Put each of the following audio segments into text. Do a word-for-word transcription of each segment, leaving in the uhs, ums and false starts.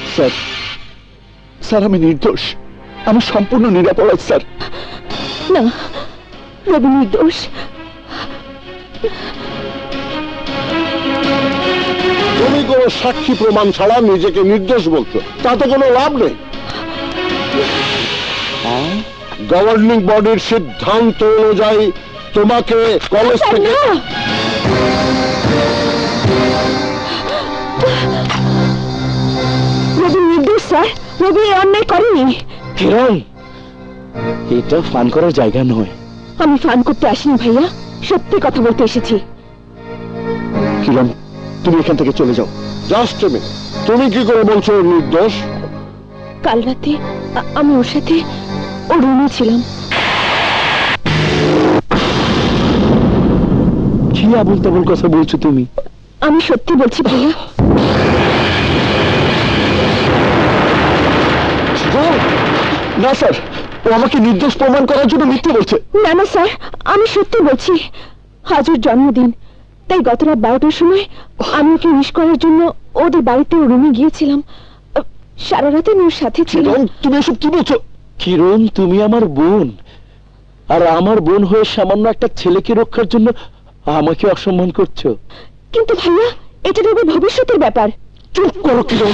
Sir sir আমি নির্দোষ, আমি সম্পূর্ণ নিরাপরাধ স্যার। না, রবি নির্দোষ। তুমি কোনো সাক্ষী প্রমাণ ছাড়া নিজেকে নির্দোষ বলছো, তাতে কোনো লাভ নেই। গভর্নিং বডির সিদ্ধান্ত অনুযায়ী তোমাকে কলেজ থেকে রবি নির্দোষ স্যার, রবি অন্যায় করেনি। কিরণ, এটা ফান করার জায়গা নয়। আমি ফান করতে আসিনি ভাইয়া, সত্যি কথা বলতে এসেছি। কিরণ তুমি এখান থেকে চলে যাও। জাস্ট মিনিট, তুমি কি করে বলছো নির্দোষ? কাল রাতে আমি ওর সাথে ওর রুমে ছিলাম। কি আবুল তাবুল কথা বলছো তুমি? আমি সত্যি বলছি ভাইয়া। না স্যার, ও আমাকে নির্দোষ প্রমাণ করার জন্য মিথ্যে বলছে। না না স্যার, আমি সত্যি বলছি। আজ ওর জন্মদিন, তাই গত রাত বারোটার সময় আমি ওকে উইশ করার জন্য ওদের বাড়িতে রুমে গিয়েছিলাম। সারা রাতে ওর সাথে ছিলাম। তুমি এসব কি বলছো? কিরণ, তুমি আমার বোন, আর আমার বোন হয়ে সামান্য একটা ছেলেকে রক্ষার জন্য আমাকে অসম্মান করছো। কিন্তু ভাইয়া, এটা রবির ভবিষ্যতের ব্যাপার। চুপ করো কিরণ,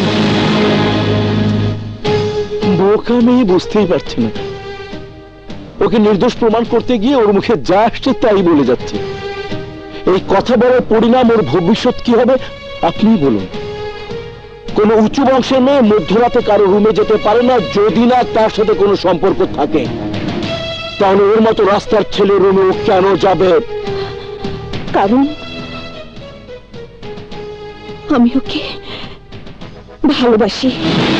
বোকা মেয়ে বুঝতেই পারছি না। ওকে নির্দোষ প্রমাণ করতে গিয়ে ওর মুখে যা আসছে তাই বলে যাচ্ছে। এই কথা বলার পরিণাম ওর ভবিষ্যৎ কি হবে আপনিই বলুন। কোন উঁচু বংশের মেয়ে মধ্যরাতে কারো রুমে যেতে পারে না যদি না তার সাথে কোনো সম্পর্ক থাকে। তাহলে ওর মতো রাস্তার ছেলে রুমে ও কেন যাবে? কারণ আমি ওকে ভালোবাসি।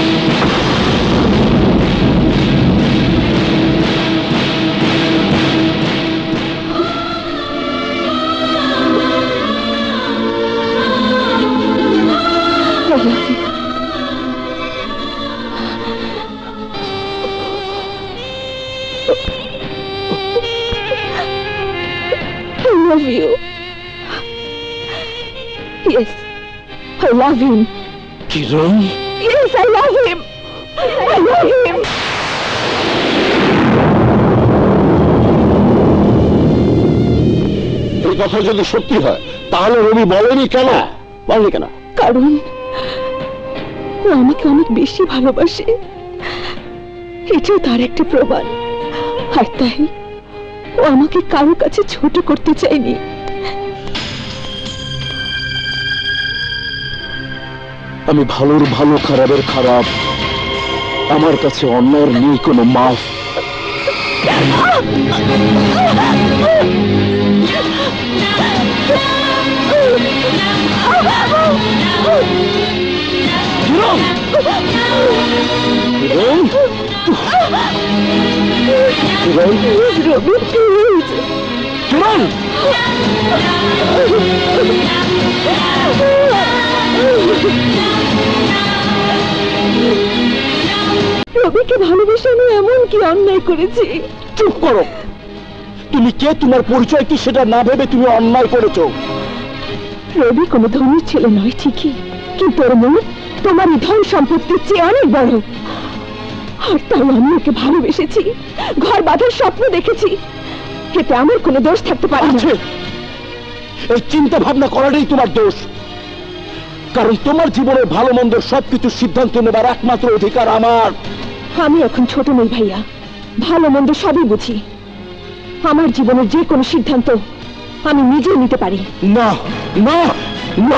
I love you. Yes, I love him. Kiran? Yes, I love him. I love him. এই কথা যদি সত্যি হয় তাহলে রবি বলেনি কেন? বলনি কেন? কারণ ও আমাকে অনেক বেশি ভালোবাসে, এটাও তার একটা প্রমাণ। আর তাই ও আমাকে কারো কাছে ছোট করতে চায়নি। আমি ভালোর ভালো, খারাপের খারাপ। আমার কাছে অন্যায়ের নেই কোনো মাফ। রবিকে ভালোবেসে আমি এমন কি অন্যায় করেছি? চুপ করো। তুমি কে, তোমার পরিচয় কি সেটা না ভেবে তুমি অন্যায় করেছো। রবি কোনো ধনী ছেলে নয় ঠিকই, কিন্তু ওর মন তোমার ধন সম্পত্তির চেয়ে অনেক বড়। আর তাই আমি ওকে ভালোবেসেছি, ঘর বাঁধার স্বপ্ন দেখেছি। এতে আমার কোনো দোষ থাকতে পারে না। এই চিন্তা ভাবনা করাটাই তোমার দোষ। কারণ তোমার জীবনের ভালো মন্দ সবকিছু সিদ্ধান্ত নেবার একমাত্র অধিকার আমার। আমি এখন ছোট নই ভাইয়া, ভালো মন্দ সবই বুঝি। আমার জীবনের যে কোনো সিদ্ধান্ত আমি নিজেই নিতে পারি। না না না,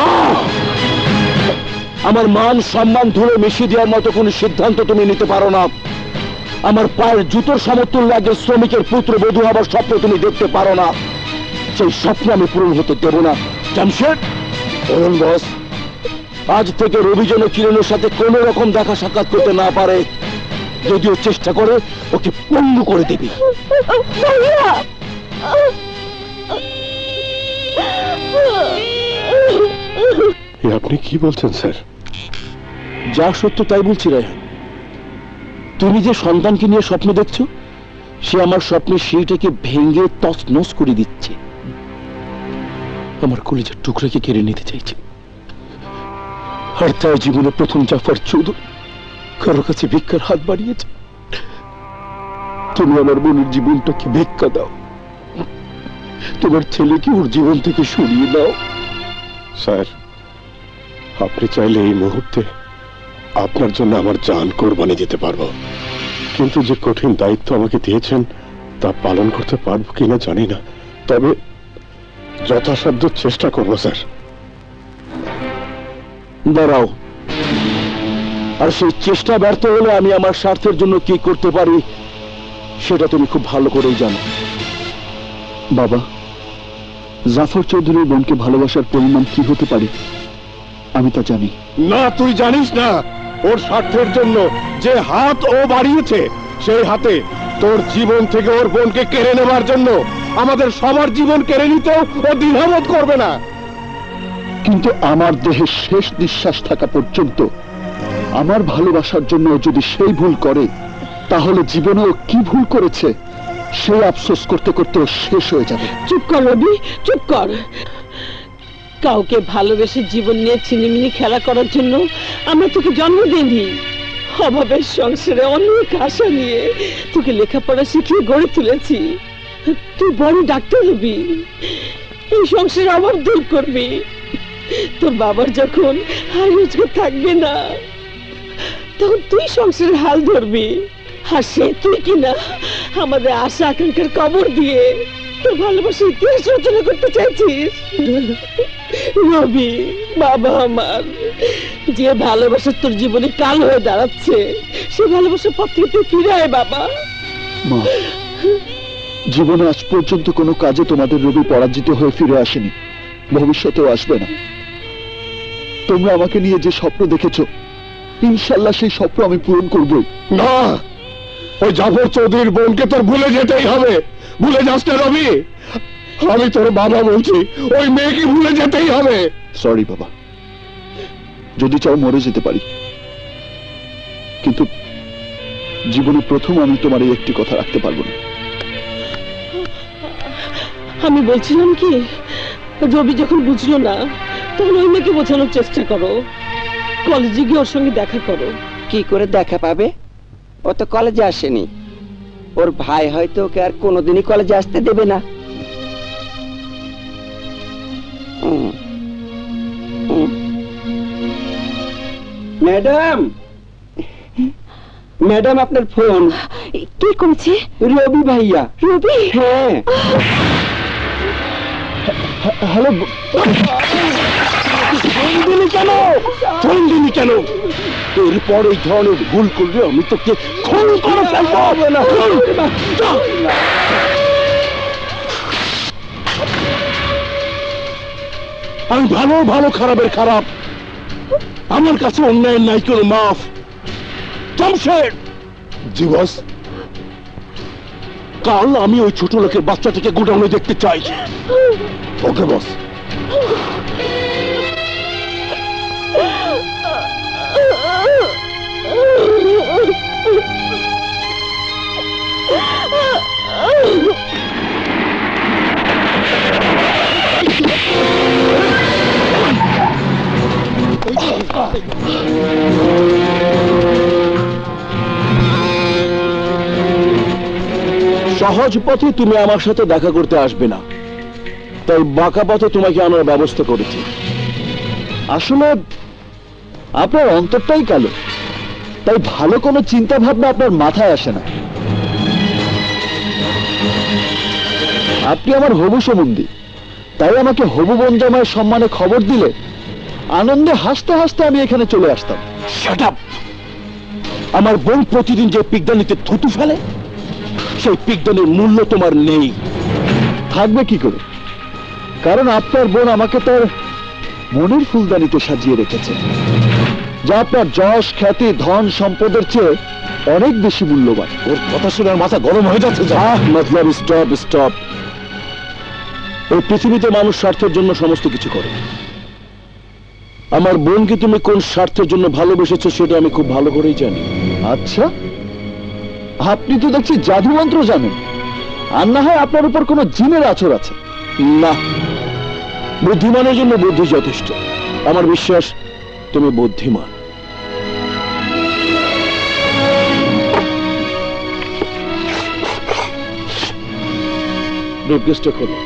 আমার মান সম্মান ধরে মিশিয়ে দেওয়ার মতো কোনো সিদ্ধান্ত তুমি নিতে পারো না। আমার পায়ের জুতোর সমতুল্য একজন শ্রমিকের পুত্র বধূ হবার স্বপ্ন তুমি দেখতে পারো না। সেই স্বপ্ন আমি পূরণ হতে দেব না। জামশেদ, বলুন বস, আজ থেকে রবি যেন কিরণের সাথে কোন রকম দেখা সাক্ষাৎ করতে না পারে। যদিও চেষ্টা করে ওকে পঙ্গু করে দিবি। আপনি কি বলছেন স্যার? যা সত্য তাই বলছি রায়হান। তুমি যে সন্তানকে নিয়ে স্বপ্ন দেখছো, সে আমার স্বপ্নের সেইটাকে ভেঙে তছনছ করে দিচ্ছে। আমার কলিজার টুকরাকে কেড়ে নিতে চাইছে। আর তাই জীবনে প্রথম জাফর চৌধুরী কারো কাছে ভিক্ষার হাত বাড়িয়েছে। তুমি আমার বোনের জীবনটাকে ভিক্ষা দাও, তোমার ছেলেকে ওর জীবন থেকে সরিয়ে দাও। স্যার, আপনি চাইলে এই মুহূর্তে আপনার জন্য আমার জান কোরবানি দিতে পারবো, কিন্তু যে কঠিন দায়িত্ব আমাকে দিয়েছেন তা পালন করতে পারবো কিনা জানি না, তবে যথাসাধ্য চেষ্টা করবো স্যার। দাঁড়াও, আর সেই চেষ্টা ব্যর্থ হলে আমি আমার স্বার্থের জন্য কি করতে পারি সেটা তুমি খুব ভালো করেই জানো। বাবা, জাফর চৌধুরীর বোনকে ভালোবাসার পরিমাণ কি হতে পারে আমি তা জানি না। তুই জানিস না ওর স্বার্থের জন্য যে হাত ও বাড়িয়েছে, সেই হাতে তোর জীবন থেকে ওর বোনকে কেড়ে নেবার জন্য আমাদের সবার জীবন কেড়ে নিতেও ও দ্বিধাবোধ করবে না। কিন্তু আমার দেহে শেষ নিঃশ্বাস থাকা পর্যন্ত আমার ভালোবাসার জন্য ও যদি সেই ভুল করে, তাহলে জীবনে ও কি ভুল করেছে সেই আফসোস করতে করতে ও শেষ হয়ে যাবে। চুপ কর রবি, চুপ কর। কাউকে ভালোবেসে জীবন নিয়ে ছিনিমিনি খেলা করার জন্য আমরা তোকে জন্ম দিইনি। অভাবের সংসারে অনেক আশা নিয়ে তোকে লেখাপড়া শিখিয়ে গড়ে তুলেছি। তুই বড় ডাক্তার হবি, এই সংসারের অভাব দূর করবি। তোর বাবার যখন আর রোজগার থাকবে না, তখন তুই সংসারের হাল ধরবি। আর সে তুই কিনা আমাদের আশা আকাঙ্ক্ষার কবর দিয়ে তোর ভালোবাসার ইতিহাস রচনা করতে চাইছিস। রবি বাবা আমার, যে ভালোবাসা তোর জীবনে কাল হয়ে দাঁড়াচ্ছে, সে ভালোবাসার পথ থেকে ফিরে আয় বাবা। মা, জীবনে আজ পর্যন্ত কোনো কাজে তোমাদের রবি পরাজিত হয়ে ফিরে আসেনি, ভবিষ্যতেও আসবে না। তোমরা আমাকে নিয়ে যে স্বপ্ন দেখেছো, ইনশাল্লাহ সেই স্বপ্ন আমি পূরণ করবই। না, ওই জাফর চৌধুরীর বোনকে তোর ভুলে যেতেই হবে। ভুলে যাস না রবি, আমি তোর বাবা বলছি, ওই মেয়েকে ভুলে যেতেই হবে। সরি বাবা, যদি চাও মরে যেতে পারি, কিন্তু জীবনে প্রথম আমি তোমার এই একটি কথা রাখতে পারবো না। আমি বলছিলাম কি, রবি যখন বুঝলো না, তখন ওই মেয়েকে বোঝানোর চেষ্টা করো। কলেজে গিয়ে ওর সঙ্গে দেখা করো। কি করে দেখা পাবে? ও তো কলেজে আসেনি। ওর ভাই হয়তো ওকে আর কোনোদিনই কলেজে আসতে দেবে না। ম্যাডাম, ম্যাডাম আপনার ফোন। কি করেছে? রবি ভাইয়া। রবি? হ্যাঁ। হ্যালো, কেন ফোন দিলি কেন? এরপর এই ধরনের ভুল করলে আমি তোকে খুন করে ফেলবো। আমি ভালো ভালো খারাপের খারাপ, আমার কাছে অন্যায় নাই কোনো মাফ। জমশেদ। জি বস। কাল আমি ওই ছোট লোকের বাচ্চাটাকে গোডাউনে দেখতে চাই। ওকে বস। সহজ পথে তুমি আমার সাথে দেখা করতে আসবে না, তাই বাঁকা পথে তোমাকে আনার ব্যবস্থা করেছি। আসলে আপনার অন্তরটাই কালো, তাই ভালো কোনো চিন্তা ভাবনা আপনার মাথায় আসে না। আপনি আমার হবু সম্বন্ধী, তাই আমাকে হবু বোন জামাইয়ের সম্মানে খবর দিলে আনন্দে হাসতে হাসতে আমি এখানে চলে আসতাম। Shut up! আমার বোন প্রতিদিন যে পিকদানিতে থুতু ফেলে, সেই পিকদানের মূল্য তোমার নেই। থাকবে কি করে? কারণ আপনার বোন আমাকে তার মনের ফুলদানিতে সাজিয়ে রেখেছে, যা আপনার যশ খ্যাতি ধন সম্পদের চেয়ে অনেক বেশি মূল্যবান। ওর কথা শুনে মাথা গরম হয়ে যাচ্ছে। যা মতলব স্টপ স্টপ। এই পৃথিবীতে মানুষ স্বার্থের জন্য সমস্ত কিছু করে। আমার বোনকে তুমি কোন স্বার্থের জন্য ভালোবেসেছো সেটা আমি খুব ভালো করেই জানি। আচ্ছা, আপনি তো দেখছি জাদু মন্ত্র জানেন, আর না হয় আপনার উপর কোনো জিনের আছর আছে। না, বুদ্ধিমানের জন্য বুদ্ধি যথেষ্ট। আমার বিশ্বাস তুমি বুদ্ধিমান। ব্রিফকেসটা খোলো।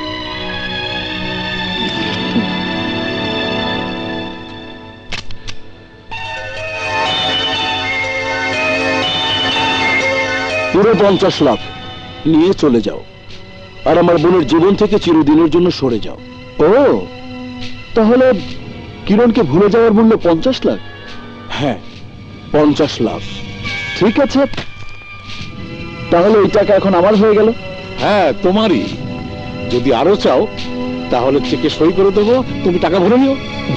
পুরো পঞ্চাশ লাখ নিয়ে চলে যাও, আর আমার বোনের জীবন থেকে চিরদিনের জন্য সরে যাও। ও, তাহলে কিরণকে ভুলে যাওয়ার মূল্য পঞ্চাশ লাখ? হ্যাঁ, পঞ্চাশ লাখ। ঠিক আছে, তাহলে ওই টাকা এখন আমার হয়ে গেল। হ্যাঁ, তোমারই। যদি আরো চাও তাহলে চেকে সই করে দেবো, তুমি টাকা ভরে নিও।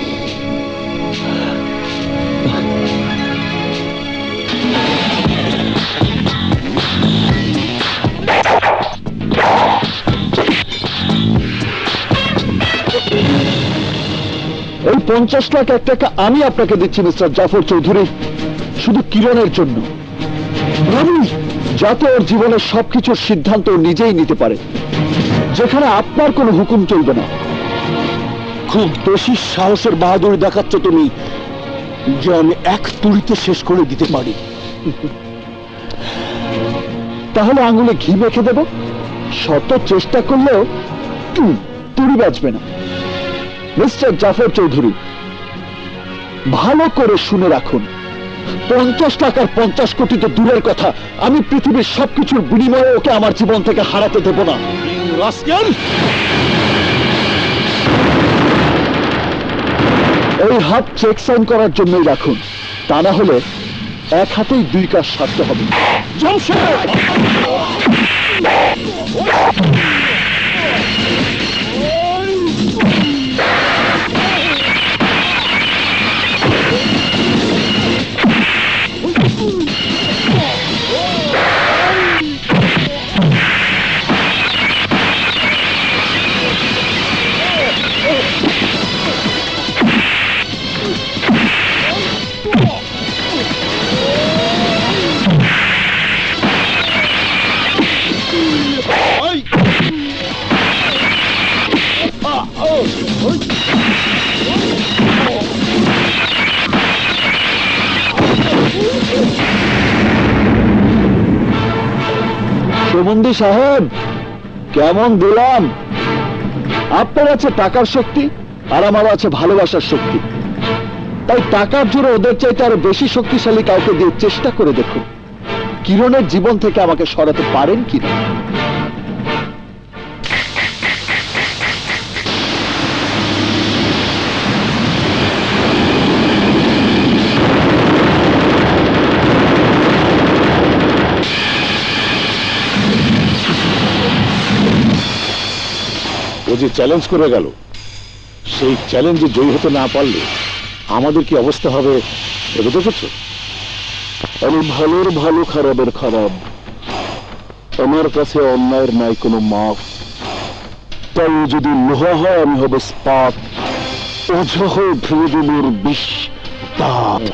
এই পঞ্চাশ লাখ এক টাকা আমি আপনাকে দিচ্ছি মিস্টার জাফর চৌধুরী, শুধু কিরণের জন্য। রবি যাতে ওর জীবনের সবকিছুর সিদ্ধান্ত নিজেই নিতে পারে, যেখানে আপনার কোনো হুকুম চলবে না। খুব বেশি সাহসের বাহাদুরি দেখাচ্ছ তুমি, যে আমি এক তুড়িতে শেষ করে দিতে পারি। তাহলে আঙুলে ঘি মেখে দেব, শত চেষ্টা করলেও তুড়ি বাঁচবে না। মিস্টার জাফর চৌধুরী, ভালো করে শুনে রাখুন, পঞ্চাশ টাকার পঞ্চাশ কোটি তো দূরের কথা, আমি পৃথিবীর সবকিছুর বিনিময়ে ওকে আমার জীবন থেকে হারাতে দেব না। এই হাত চেক সাইন করার জন্যই রাখুন, তা না হলে এক হাতেই দুই কাজ সারতে হবে। সুমন্দি সাহেব, কেমন দিলাম? আপনার আছে টাকার শক্তি, আর আমার আছে ভালোবাসার শক্তি। তাই টাকার জোরে ওদের চাইতে আরো বেশি শক্তিশালী কাউকে দিয়ে চেষ্টা করে দেখুন, কিরণের জীবন থেকে আমাকে সরাতে পারেন কিনা। ও যে চ্যালেঞ্জ করে গেল, সেই চ্যালেঞ্জে জয়ী হতে না পারলে আমাদের কি অবস্থা হবে ভেবে দেখেছো? আমি ভালোর ভালো, খারাপের খারাপ, আমার কাছে অন্যায়ের নাই কোনো মাফ। তাই যদি লোহা হয় আমি হব স্পাত, ওঝা হয়ে ভ্রুদুমের বিষ দাঁত।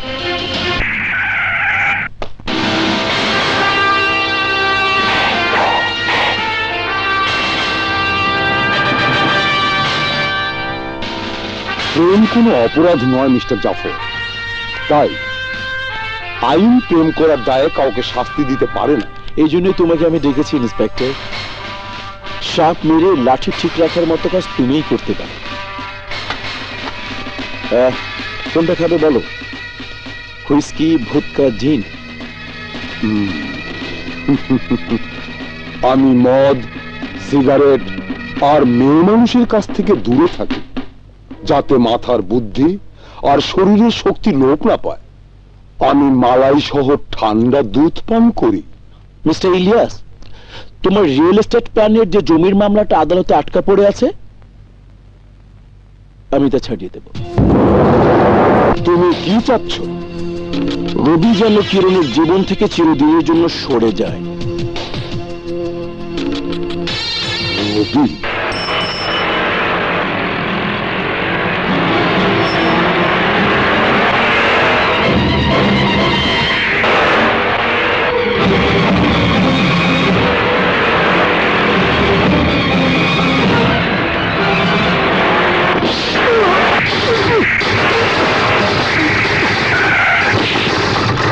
প্রেম কোনো অপরাধ নয় মিস্টার জাফর, তাই আইন প্রেম করার দায়ে কাউকে শাস্তি দিতে পারে না। এই জন্যই তোমাকে আমি ডেকেছি ইন্সপেক্টর। সাপ মেরে লাঠি ঠিক রাখার মতো কাজ তুমিই করতে পারো। কোনটা খাবে বলো? হুইস্কি, ভুদকা, জিন? আমি মদ, সিগারেট আর মেয়ে মানুষের কাছ থেকে দূরে থাকি, যাতে মাথার বুদ্ধি আর শরীরের শক্তি লোপ না পায়। আমি মালাই সহ ঠান্ডা দুধ পান করি। মিস্টার ইলিয়াস, তোমার রিয়েল এস্টেট প্ল্যানের যে জমির মামলাটা আদালতে আটকা পড়ে আছে, আমি তা ছাড়িয়ে দেব। তুমি কি চাচ্ছ? রবি যেন কিরণের জীবন থেকে চিরদিনের জন্য সরে যায়। রবি?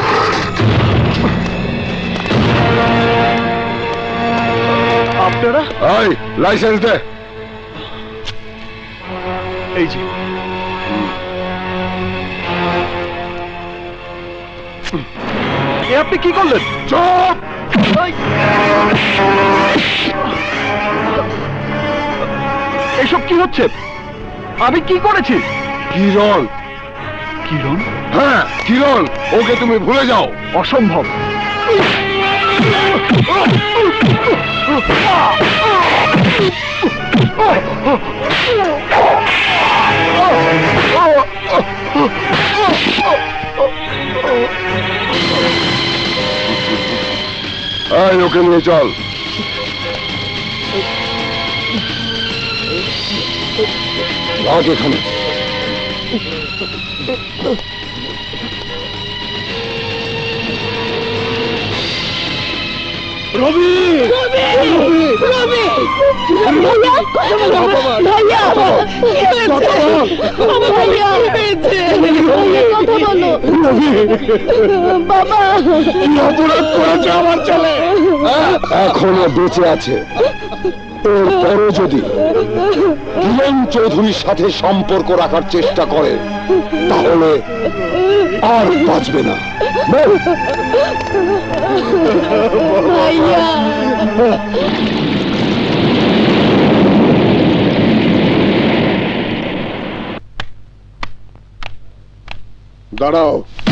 আপনারা এই লাইসেন্স দে। এই যে এ আপনি কি করলেন? চুপ! এসব কি হচ্ছে? আমি কি করেছি? কিরণ, কিরণ? হ্যাঁ কিরণ, ওকে তুমি ভুলে যাও। অসম্ভব। এই ওকে নিয়ে চল। রাখ এখানে। রবি! রবি! ভাইয়া! ভাইয়া! ভাইয়া! ভাইয়া, কথা বলো। বাবা! কি অপরাধ করেছে আমার ছেলে? এখনো বেঁচে আছে। এরপরও যদি কিরণ চৌধুরীর সাথে সম্পর্ক রাখার চেষ্টা করে তাহলে আর বাঁচবে না। ভাইয়া! দাঁড়াও,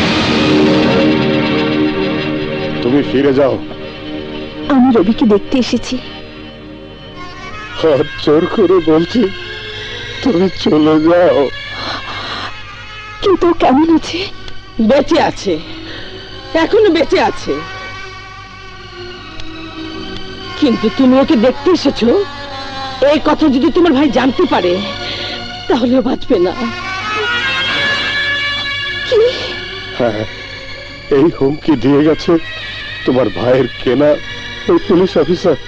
তুমি ফিরে যাও। আমি রবিকে দেখতে এসেছি। হাত জোর করে বলছি তুমি চলে যাও। কিন্তু কেমন আছে? বেঁচে আছে, এখনো বেঁচে আছে। কিন্তু তুমি ওকে দেখতে এসেছো, এই কথা যদি তোমার ভাই জানতে পারে তাহলে বাঁচবে না। কি? হ্যাঁ, এই হুমকি দিয়ে গেছে তোমার ভাইয়ের কেনা ওই পুলিশ অফিসার।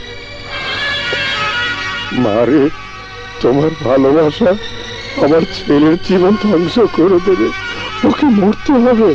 মারে, তোমার ভালোবাসা আমার ছেলের জীবন ধ্বংস করে দেবে, ওকে মরতে হবে।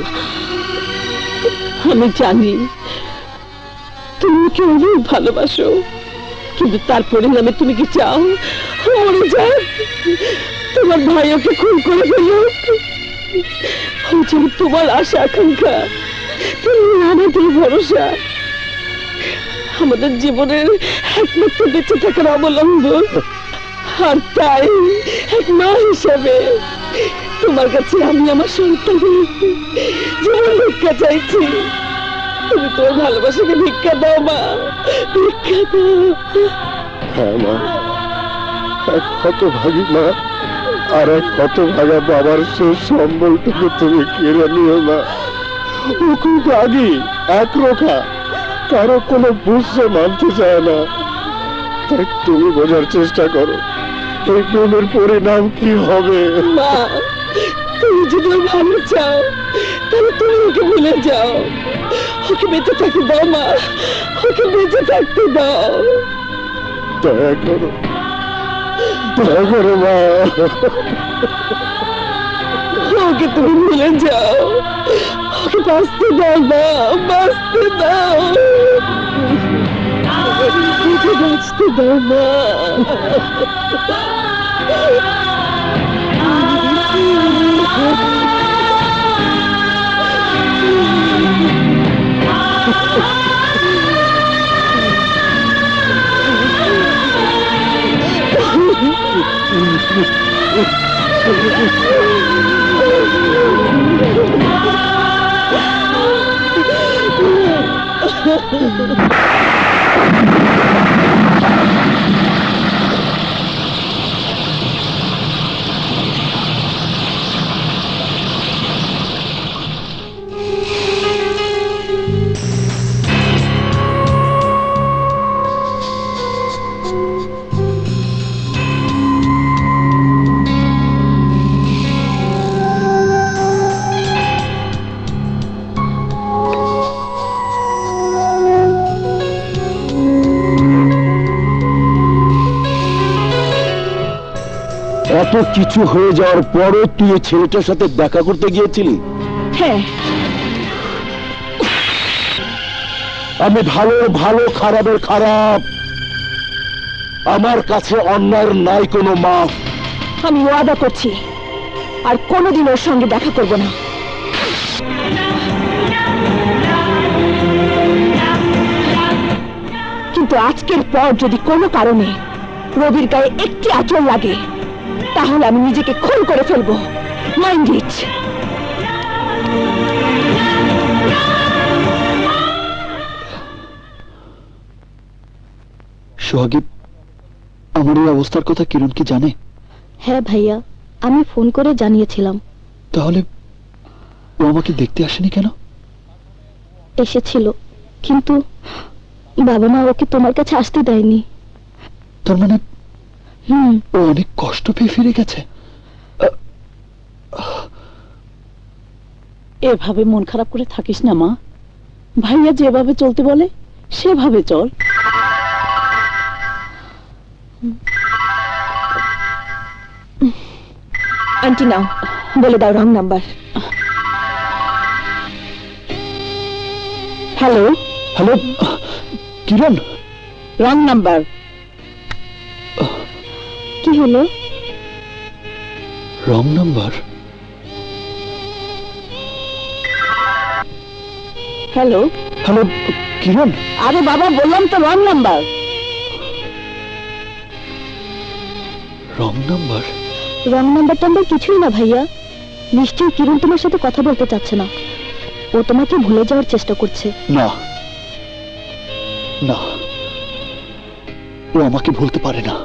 আমি জানি তুমি ওকে অনেক ভালোবাসো, কিন্তু তার পরিণামে তুমি কি চাও মরে যাক? তোমার ভাই ওকে খুন করে ফেলুক? ও যেন তোমার আশা আকাঙ্ক্ষা, তুমি আমাদের ভরসা, আমাদের জীবনের একমাত্র বেঁচে থাকার অবলম্বন। আর তাই এক মা হিসাবে তোমার কাছে আমি আমার সন্তানের জীবন ভিক্ষা চাইছি। তুমি তোমার ভালোবাসাকে ভিক্ষা দাও মা, ভিক্ষা দাও। হ্যাঁ মা, এক হতভাগী মা আর এক হতভাগা বাবার শেষ সম্বলটুকু তুমি কেড়ে নিও না। ও খুব রাগী, একরোখা, কারো কোনো বুঝতে মানতে চায় না। তাই তুমি বোঝার চেষ্টা করো এই প্রেমের পরিণাম কি হবে। মা, তুমি যদি ওর ভালো চাও তাহলে তুমি ওকে ভুলে যাও, ওকে বেঁচে থাকতে দাও মা, ওকে বেঁচে থাকতে দাও। দয়া করো, দয়া করো মা। ওকে তুমি ভুলে যাও, ওকে বাঁচতে দাও মা, বাঁচতে দাও, ওকে বাঁচতে দাও মা। এত কিছু হয়ে যাওয়ার পরও তুই এই ছেলেটার সাথে দেখা করতে গিয়েছিলি? হ্যাঁ, আমি ভালো ভালো খারাপের খারাপ আমার কাছে অন্যায়ের নাই কোনো মাপ। আমি ওয়াদা করছি আর কোনোদিন ওর সঙ্গে দেখা করব না। কিন্তু আজকের পর যদি কোনো কারণে রবির গায়ে একটি আঁচড় লাগে তাহলে আমি নিজেকে খুন করে ফেলবো। Mind it. সোহাগী, আমার এই অবস্থার কথা কিরণ কি জানে? হ্যাঁ ভাইয়া, আমি ফোন করে জানিয়েছিলাম। তাহলে ও আমাকে দেখতে আসেনি কেন? এসেছিল, কিন্তু বাবা মা ওকে তোমার কাছে আসতে দেয়নি। তার মানে হুম, ও অনেক কষ্ট পেয়ে ফিরে গেছে। এভাবে মন খারাপ করে থাকিস না মা। ভাইয়া যেভাবে চলতে বলে সেভাবে চল। আন্টি নাও, বলে দাও wrong number. Hello hello Kiran, wrong number. কি হলো? Wrong number? Hello hello Kiran. আরে বাবা, বললাম তো wrong number. Wrong number? Wrong number টাম্বার কিছুই না ভাইয়া। নিশ্চয়ই কিরণ তোমার সাথে কথা বলতে চাচ্ছে না। ও তোমাকে ভুলে যাওয়ার চেষ্টা করছে। না না, ও আমাকে ভুলতে পারে না।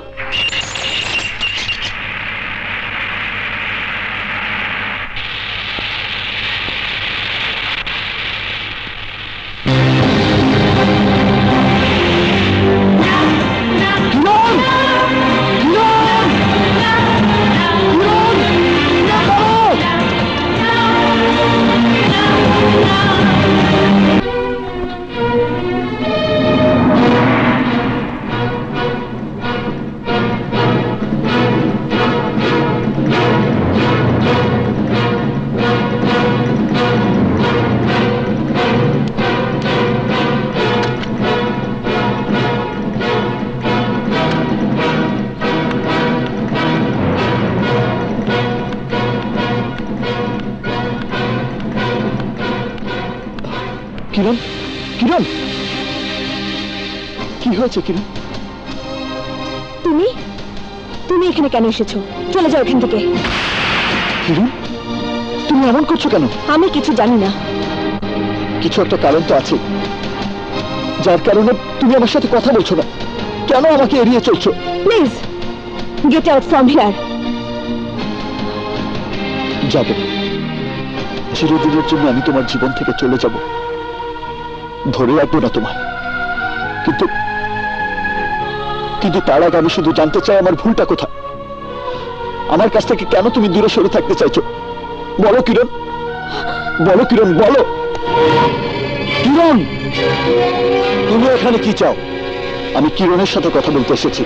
কিরণ, কিরণ, কি হয়েছে কিরণ? তুমি তুমি এখানে কেন এসেছো? চলে যাও এখান থেকে। কিরণ, তুমি এমন করছো কেন? আমি কিছু জানি না। কিছু একটা কারণ তো আছে, যার কারণে তুমি আমার সাথে কথা বলছো না। কেন আমাকে এড়িয়ে চলছো? Please get out from here. যাবে, চিরদিনের জন্য আমি তোমার জীবন থেকে চলে যাব, ধরে রাখবো না তোমায়। কিন্তু কিন্তু তার আগে আমি শুধু জানতে চাই আমার ভুলটা কোথায়। আমার কাছ থেকে কেন তুমি দূরে সরে থাকতে চাইছো? বলো কিরণ, বলো কিরণ, বলো। কিরণ, তুমি এখানে কি চাও? আমি কিরণের সাথে কথা বলতে এসেছি।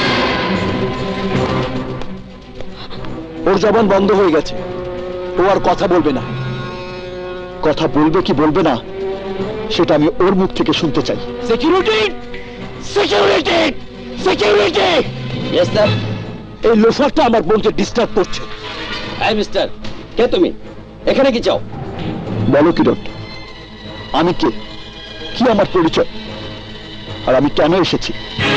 ওর জবান বন্ধ হয়ে গেছে, ও আর কথা বলবে না। কথা বলবে কি বলবে না সেটা আমি ওর মুখ থেকে শুনতে চাই। Security, security, security. Yes sir. এই লোফারটা আমার বোনকে ডিস্টার্ব করছে। হাই মিস্টার, কে তুমি? এখানে কি চাও? বলো কিরণ, আমি কে, কি আমার পরিচয়, আর আমি কেন এসেছি?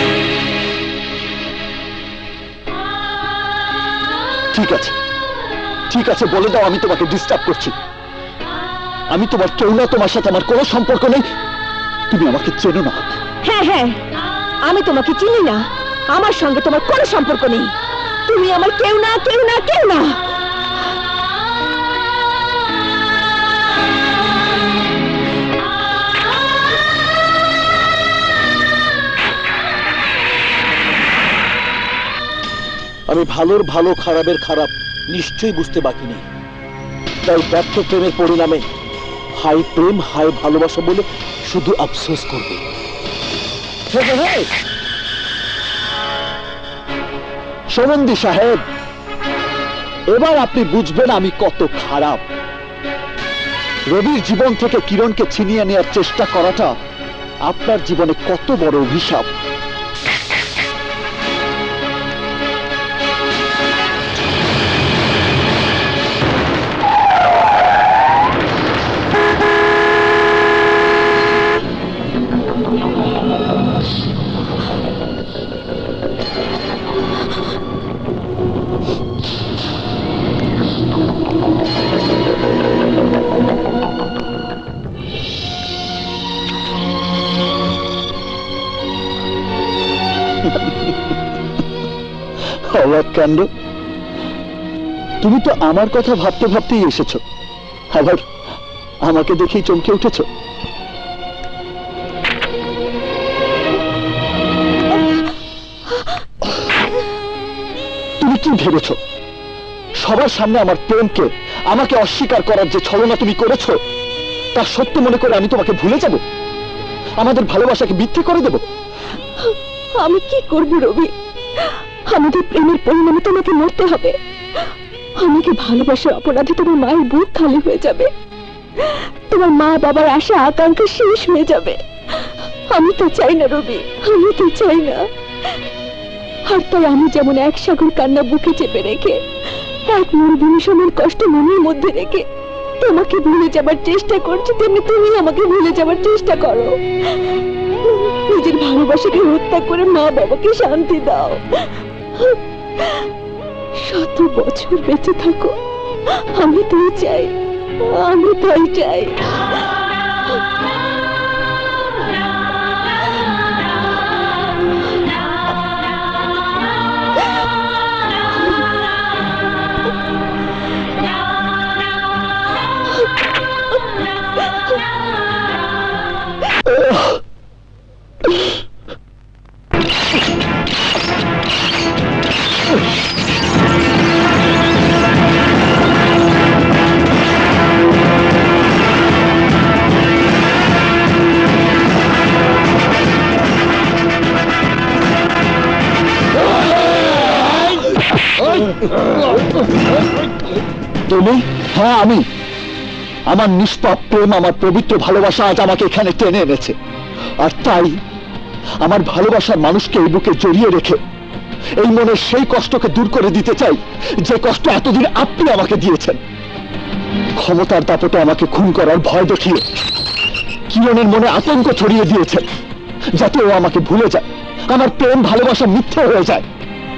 ঠিক আছে, ঠিক আছে, বলে দাও আমি তোমাকে ডিস্টার্ব করছি। আমি তোমার কেউ না, তোমার সাথে আমার কোনো সম্পর্ক নেই, তুমি আমাকে চেনো না। হ্যাঁ হ্যাঁ, আমি তোমাকে চিনি না, আমার সঙ্গে তোমার কোনো সম্পর্ক নেই। তুমি আমার কেউ না, কেউ না, কেউ না। আমি ভালোর ভালো, খারাপের খারাপ নিশ্চয়ই বুঝতে বাকি নেই। তাই ব্যর্থ প্রেমের পরিণামে হাই প্রেম হাই ভালোবাসা বলে শুধু আফসোস করবে। সমন্ধি সাহেব, এবার আপনি বুঝবেন আমি কত খারাপ। রবির জীবন থেকে কিরণকে ছিনিয়ে নেওয়ার চেষ্টা করাটা আপনার জীবনে কত বড় অভিশাপ। অবাক কাণ্ড, তুমি তো আমার কথা ভাবতে ভাবতেই এসেছো, আবার আমাকে দেখেই চমকে উঠেছো। তুমি কি ভেবেছো সবার সামনে আমার প্রেমকে, আমাকে অস্বীকার করার যে ছলনা তুমি করেছো তা সত্য মনে করে আমি তোমাকে ভুলে যাব, আমাদের ভালোবাসাকে মিথ্যে করে দেব? আমি কি করব রবি? আমাদের প্রেমের পরিণামে তোমাকে মরতে হবে। আমাকে ভালোবাসার অপরাধে তোমার মায়ের বুক খালি হয়ে যাবে, তোমার মা বাবার আশা আকাঙ্ক্ষা শেষ হয়ে যাবে। আমি তো চাই না রবি, আমি তো চাই না। আর তাই আমি যেমন এক সাগর কান্না বুকে চেপে রেখে, এক মরুভূমি সমান কষ্ট মনের মধ্যে রেখে তোমাকে ভুলে যাবার চেষ্টা করছি, তেমনি তুমি আমাকে ভুলে যাবার চেষ্টা করো। নিজের ভালোবাসাকে হত্যা করে মা বাবাকে শান্তি দাও। শত বছর বেঁচে থাকো, আমি তাই চাই, আমি তাই চাই। তুমি? হ্যাঁ আমি। আমার নিষ্পাপ প্রেম, আমার পবিত্র ভালোবাসা আজ আমাকে এখানে টেনে এনেছে, আর তাই আমার ভালোবাসার মানুষকে এই বুকে জড়িয়ে রেখে এই মনের সেই কষ্টকে দূর করে দিতে চাই যে কষ্ট এতদিন আপনি আমাকে দিয়েছেন। ক্ষমতার দাপটে আমাকে খুন করার ভয় দেখিয়ে কিরণের মনে আতঙ্ক ছড়িয়ে দিয়েছেন যাতে ও আমাকে ভুলে যায়, আমার প্রেম ভালোবাসা মিথ্যে হয়ে যায়।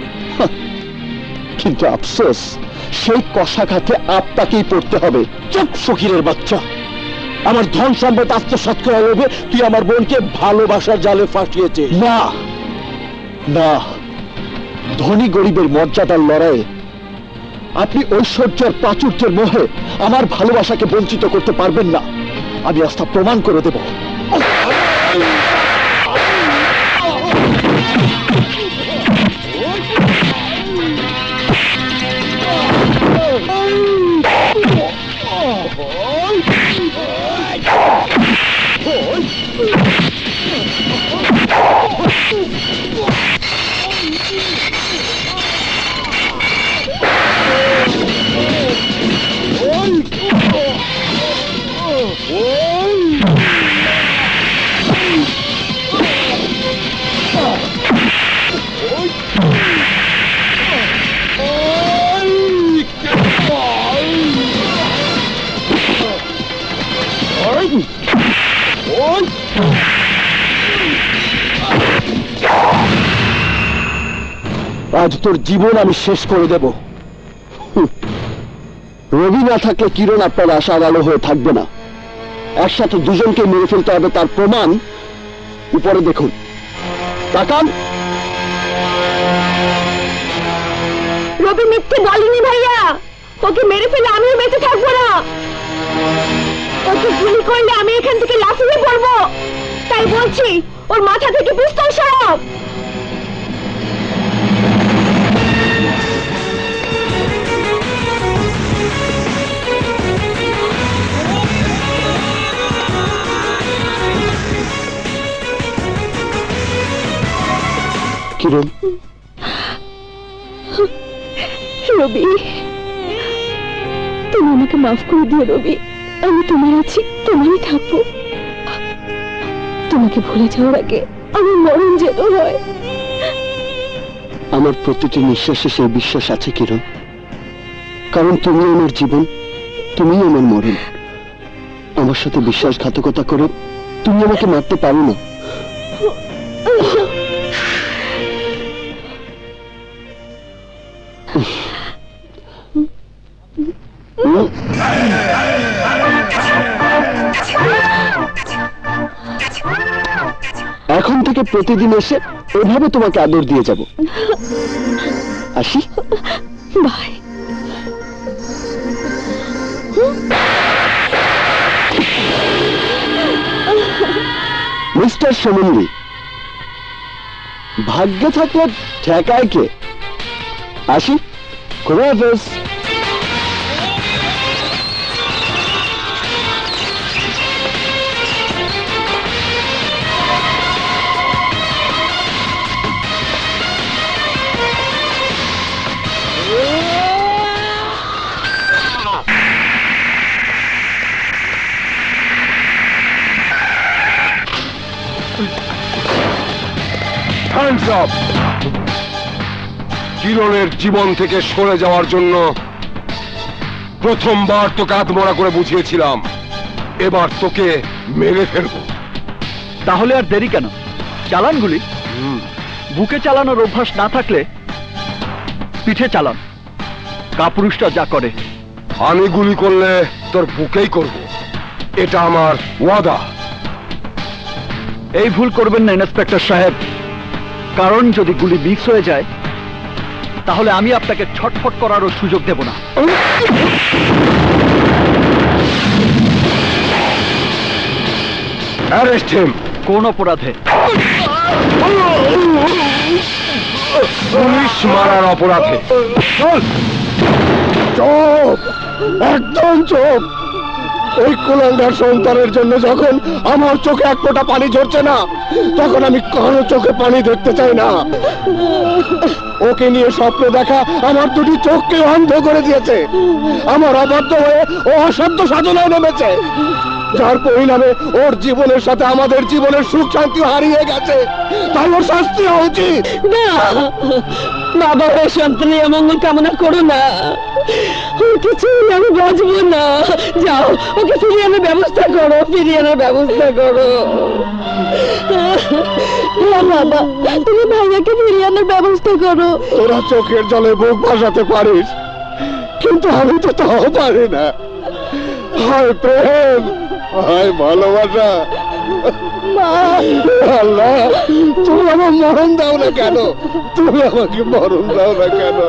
কিন্তু আফসোস, সেই কষাঘাতে আপনাকেই পড়তে হবে। চুপ ফকিরের বাচ্চা! আমার ধন সম্পদ আত্মসাৎ করা লোভে তুই আমার বোনকে ভালোবাসার জালে ফাঁসিয়েছে। না না, ধনী গরিবের মর্যাদার লড়াইয়ে আপনি ঐশ্বর্যের প্রাচুর্যের মোহে আমার ভালোবাসাকে বঞ্চিত করতে পারবেন না। আমি আস্থা প্রমাণ করে দেব। আজ তোর জীবন আমি শেষ করে দেব। রবি না থাকলে কিরণ আপনার আশার আলো হয়ে থাকবে না। একসাথে দুজনকে মেরে ফেলতে হবে, তার প্রমাণ উপরে দেখুন। তাকান। রবি মিথ্যে বলেনি ভাইয়া, ওকে মেরে ফেলে আমিও বেঁচে থাকবো না। ওকে গুলি করলে আমি এখান থেকে লাফিয়ে পড়বো, তাই বলছি ওর মাথা থেকে পিস্তল সরাও। কিরণ, রবি, তুমি আমাকে মাফ করে দিও রবি। আমি তোমার আছি, তোমারই থাকবো। তোমাকে ভুলে যাওয়ার আগে আমার মরণ যেন হয়। আমার প্রতিটি নিঃশ্বাসে সেই বিশ্বাস আছে কিরণ, কারণ তুমি আমার জীবন, তুমি আমার মরণ। আমার সাথে বিশ্বাসঘাতকতা করে তুমি আমাকে মারতে পারো না। এখন থেকে প্রতিদিন এসে এভাবে তোমাকে আদর দিয়ে যাব। আসি। বাই। মিস্টার সমন্বী, ভাগ্যে থাকলে ঠেকায় কে? আসি, খুদা হাফেজ। কিরণের জীবন থেকে সরে যাওয়ার জন্য প্রথমবার তোকে আত্মরা করে বুঝিয়েছিলাম, এবার তোকে মেরে ফেলবো। তাহলে আর দেরি কেন? চালান গুলি। বুকে চালানোর অভ্যাস না থাকলে পিঠে চালান। কাপুরুষটা যা করে। আমি গুলি করলে তোর বুকেই করব, এটা আমার ওয়াদা। এই ভুল করবেন না ইন্সপেক্টর সাহেব, কারণ যদি গুলি মিস হয়ে যায় তাহলে আমি আপনাকে ছটফট করারও সুযোগ দেব না। Arrest him. কোন অপরাধে? পুলিশ মারার অপরাধে। চল। চুপ, একদম চুপ। এই কুলাঙ্গার সন্তানের জন্য যখন আমার চোখে এক ফোঁটা পানি ঝরছে না, তখন আমি কারো চোখে পানি দেখতে চাই না। ওকে নিয়ে স্বপ্ন দেখা আমার দুটি চোখকে অন্ধ করে দিয়েছে। আমার অবাধ্য হয়ে ও অসাধ্য সাধনায় নেমেছে, যার পরিণামে ওর জীবনের সাথে আমাদের জীবনের সুখ শান্তি হারিয়ে গেছে। তাই ওর শাস্তি হওয়া উচিত। না বাবা, ওর সন্তানের অমঙ্গল কামনা করো না। ওকে ছেড়ে আমি বাঁচবো না। যাও, ওকে ফিরিয়ে আনার ব্যবস্থা করো, ফিরিয়ে আনার ব্যবস্থা করো। বাবা, তুমি ভাইয়াকে ফিরিয়ে আনার ব্যবস্থা করো। তোরা চোখের জলে বুক ভাসাতে পারিস, কিন্তু আমি তো তাও পারি না। হায় প্রেম, হায় ভালোবাসা। আল্লাহ, তুমি আমার মরণ দাও না কেন? তুমি আমাকে মরণ দাও না কেন?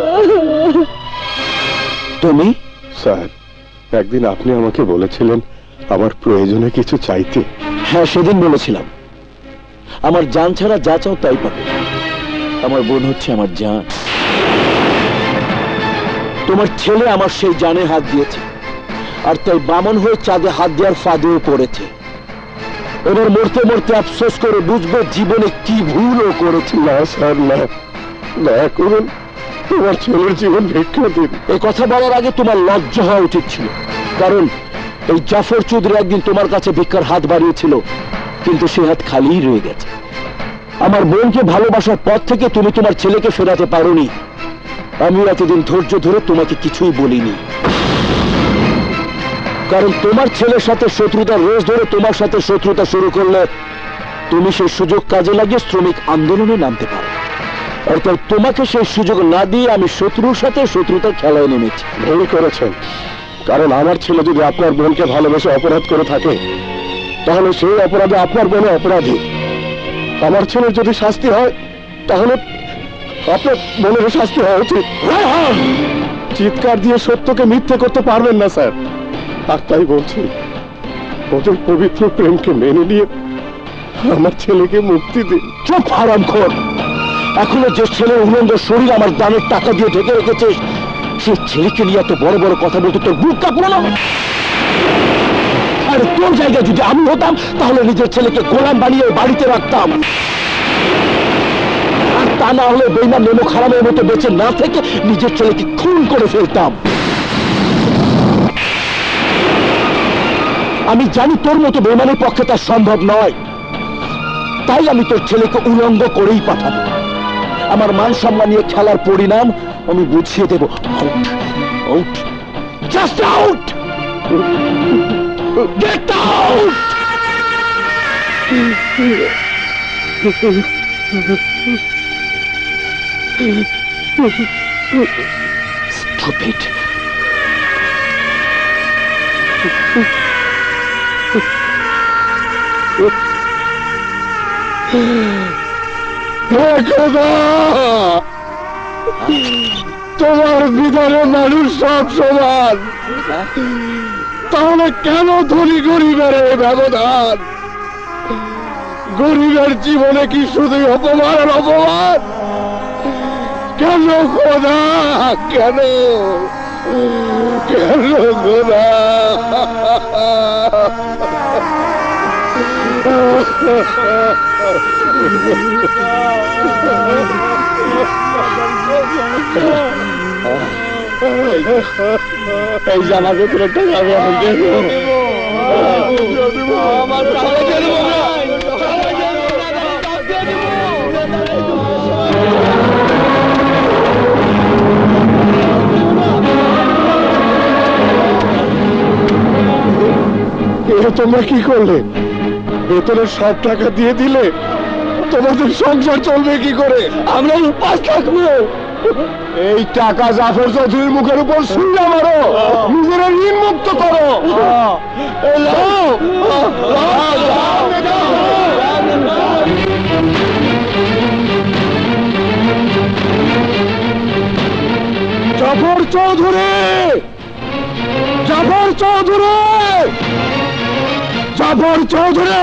তুমি? স্যার, একদিন আপনি আমাকে বলেছিলেন আমার প্রয়োজনে কিছু চাইতে। হ্যাঁ, সেদিন বলেছিলাম। আমার জান ছাড়া যা চাও তাই পাবে। আমার বোন হচ্ছে আমার জান। তোমার ছেলে আমার সেই জানে হাত দিয়েছে, আর তাই বামন হয়ে চাঁদে হাত দেওয়ার ফাঁদেও পড়েছে। এবার মরতে মরতে আফসোস করে বুঝবে জীবনে কি ভুলও করেছে। না স্যার, না, দয়া করুন, তোমার ছেলের জীবন ভিক্ষা দিন। এই কথা বলার আগে তোমার লজ্জা হওয়া উচিত ছিল, কারণ এই জাফর চৌধুরী একদিন তোমার কাছে ভিক্ষার হাত বাড়িয়েছিল, কিন্তু সে হাত খালিই রয়ে গেছে। আমার বোনকে ভালোবাসার পর থেকে তুমি তোমার ছেলেকে ফেরাতে পারোনি। আমি এতদিন ধৈর্য ধরে তোমাকে কিছুই বলিনি, কারণ তোমার ছেলের সাথে শত্রুতা রোজ ধরে তোমার সাথে শত্রুতা শুরু করলে তুমি সেই সুযোগ কাজে লাগিয়ে শ্রমিক আন্দোলনে নামতে পারো। অর্থাৎ তোমাকে সেই সুযোগ না দিয়ে আমি শত্রুর সাথে শত্রুতার খেলায় নেমেছি। ভুল করেছেন, কারণ আমার ছেলে যদি আপনার বোনকে ভালোবেসে অপরাধ করে থাকে, তাহলে সেই অপরাধে আপনার বোনও অপরাধী। আমার ছেলের যদি শাস্তি হয়, তাহলে আপনার বোনেরও শাস্তি হওয়া উচিত। চিৎকার দিয়ে সত্যকে মিথ্যে করতে পারবেন না স্যার, আর তাই বলছি, ওদের পবিত্র প্রেমকে মেনে নিয়ে আমার ছেলেকে মুক্তি দিন। চুপ হারামখোর! এখনো যে ছেলের উলঙ্গ শরীর আমার দানের টাকা দিয়ে ঢেকে রেখেছিস, সে ছেলেকে নিয়ে এত বড় বড় কথা বলতে তোর বুক কাঁপলো না? আরে তোর জায়গায় যদি আমি হতাম, তাহলে নিজের ছেলেকে গোলাম বানিয়ে বাড়িতে রাখতাম, আর তা না হলে বেইমান নেমো খারামের মতো বেঁচে না থেকে নিজের ছেলেকে খুন করে ফেলতাম। আমি জানি তোর মতো বেইমানের পক্ষে তা সম্ভব নয়, তাই আমি তোর ছেলেকে উলঙ্গ করেই পাঠাবো। আমার মান সম্মান নিয়ে খেলার পরিণাম আমি বুঝিয়ে দেব। Out, out, just out, get out. Stupid. হে খোদা, তোমার বিধানে মানুষ সব সমান, তাহলে কেন ধনী গরিবের এই ব্যবধান? গরিবের জীবনে কি শুধুই অপমান আর অপমান? কেন খোদা, কেন কেন খোদা? এই জামা কাপড়ের টাকা আমি এখন দেবো। আমার তোমরা কি করলে? বেতনের সব টাকা দিয়ে দিলে, তোমাদের সংসার চলবে কি করে? আমরা উপাস থাকবো। এই টাকা জাফর চৌধুরীর মুখের উপর শুনলে মারো, নিজেরা ঋণ মুক্ত করো। জাফর চৌধুরী, জাফর চৌধুরী, জাফর চৌধুরী!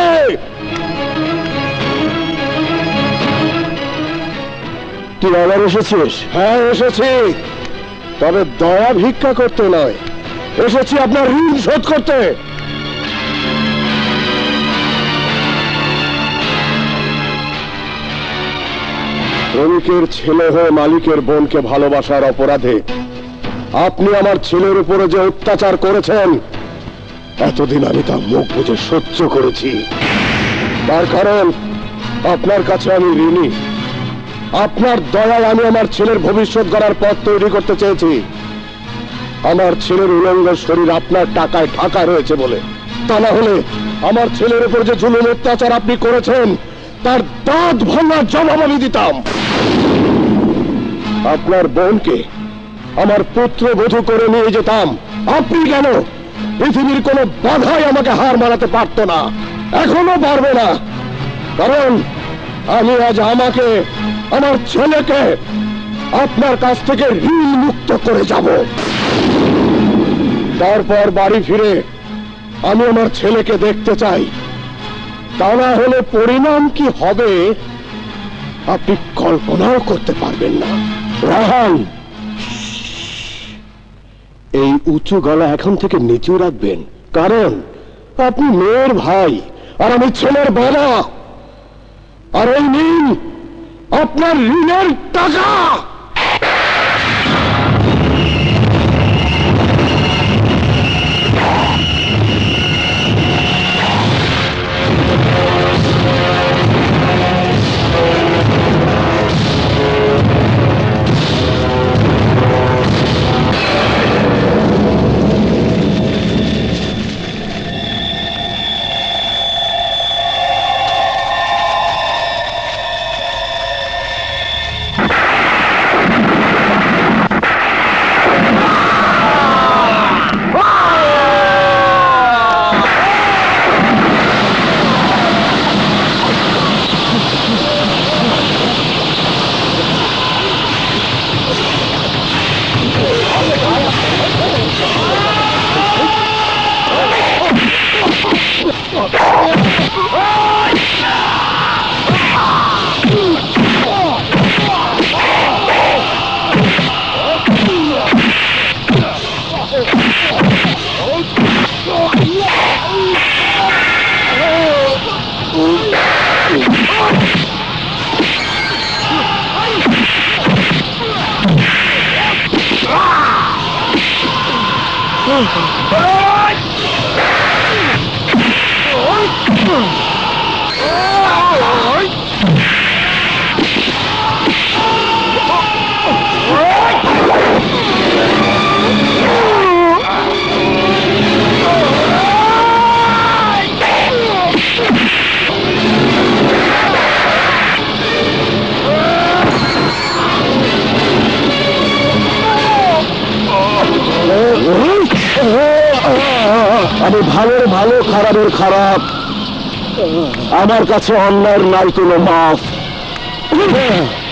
তুই আবার এসেছিস? হ্যাঁ এসেছি, তবে দয়া ভিক্ষা করতে নয়, এসেছি আপনার ঋণ শোধ করতে। শ্রমিকের ছেলে হয়ে মালিকের বোনকে ভালোবাসার অপরাধে আপনি আমার ছেলের উপরে যে অত্যাচার করেছেন, এতদিন আমি তা মুখ বুঝে সহ্য করেছি। তার কারণ আপনার কাছে আমি ঋণী। আপনার দয়ায় আমি আমার ছেলের ভবিষ্যৎ গড়ার পথ তৈরি করতে চেয়েছি। আমার ছেলের উলঙ্গ শরীর আপনার টাকায় ঢাকা রয়েছে বলে, তা না হলে আমার ছেলের উপর যে জুলুম অত্যাচার আপনি করেছেন তার দাঁত ভাঙার জবাব আমি দিতাম। আপনার বোনকে আমার পুত্রবধূ করে নিয়ে যেতাম। আপনি কেন? পৃথিবীর কোন বাধাই আমাকে হার মানাতে পারত না, এখনো পারবে না। কারণ আমি আজ আমাকে, আমার ছেলেকে আপনার কাছ থেকে ঋণ মুক্ত করে যাব। তারপর বাড়ি ফিরে আমি আমার ছেলেকে দেখতে চাই। তা না হলে পরিণাম কি হবে আপনি কল্পনাও করতে পারবেন না। রাহান, এই উঁচু গলা এখন থেকে নিচু রাখবেন, কারণ আপনি মেয়ের ভাই আর আমি ছেলের বাবা। আর এই নিন আপনার ঋণের টাকা। আমি ভালোর ভালো, খারাপের খারাপ। আমার কাছে অন্যায়ের নাই কোনো মাফ।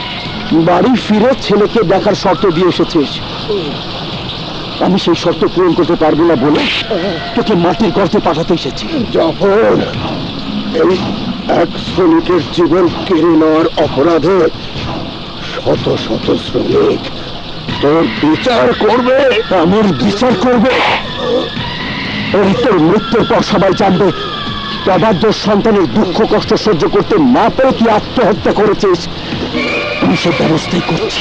বাড়ি ফিরে ছেলেকে দেখার শর্ত দিয়ে এসেছিস। আমি সেই শর্ত পূরণ করতে পারবো না বলে তোকে মাটির গর্তে পাঠাতে এসেছি। জাফর, এই এক শ্রমিকের জীবন কেড়ে নেওয়ার অপরাধে শত শত শ্রমিক তোর বিচার করবে। আমার বিচার করবে? ওই তোর মৃত্যুর পর সবাই জানবে অবাধ্য সন্তানের দুঃখ কষ্ট সহ্য করতে না পেরে তুই আত্মহত্যা করেছিস। আমি সে ব্যবস্থাই করছি।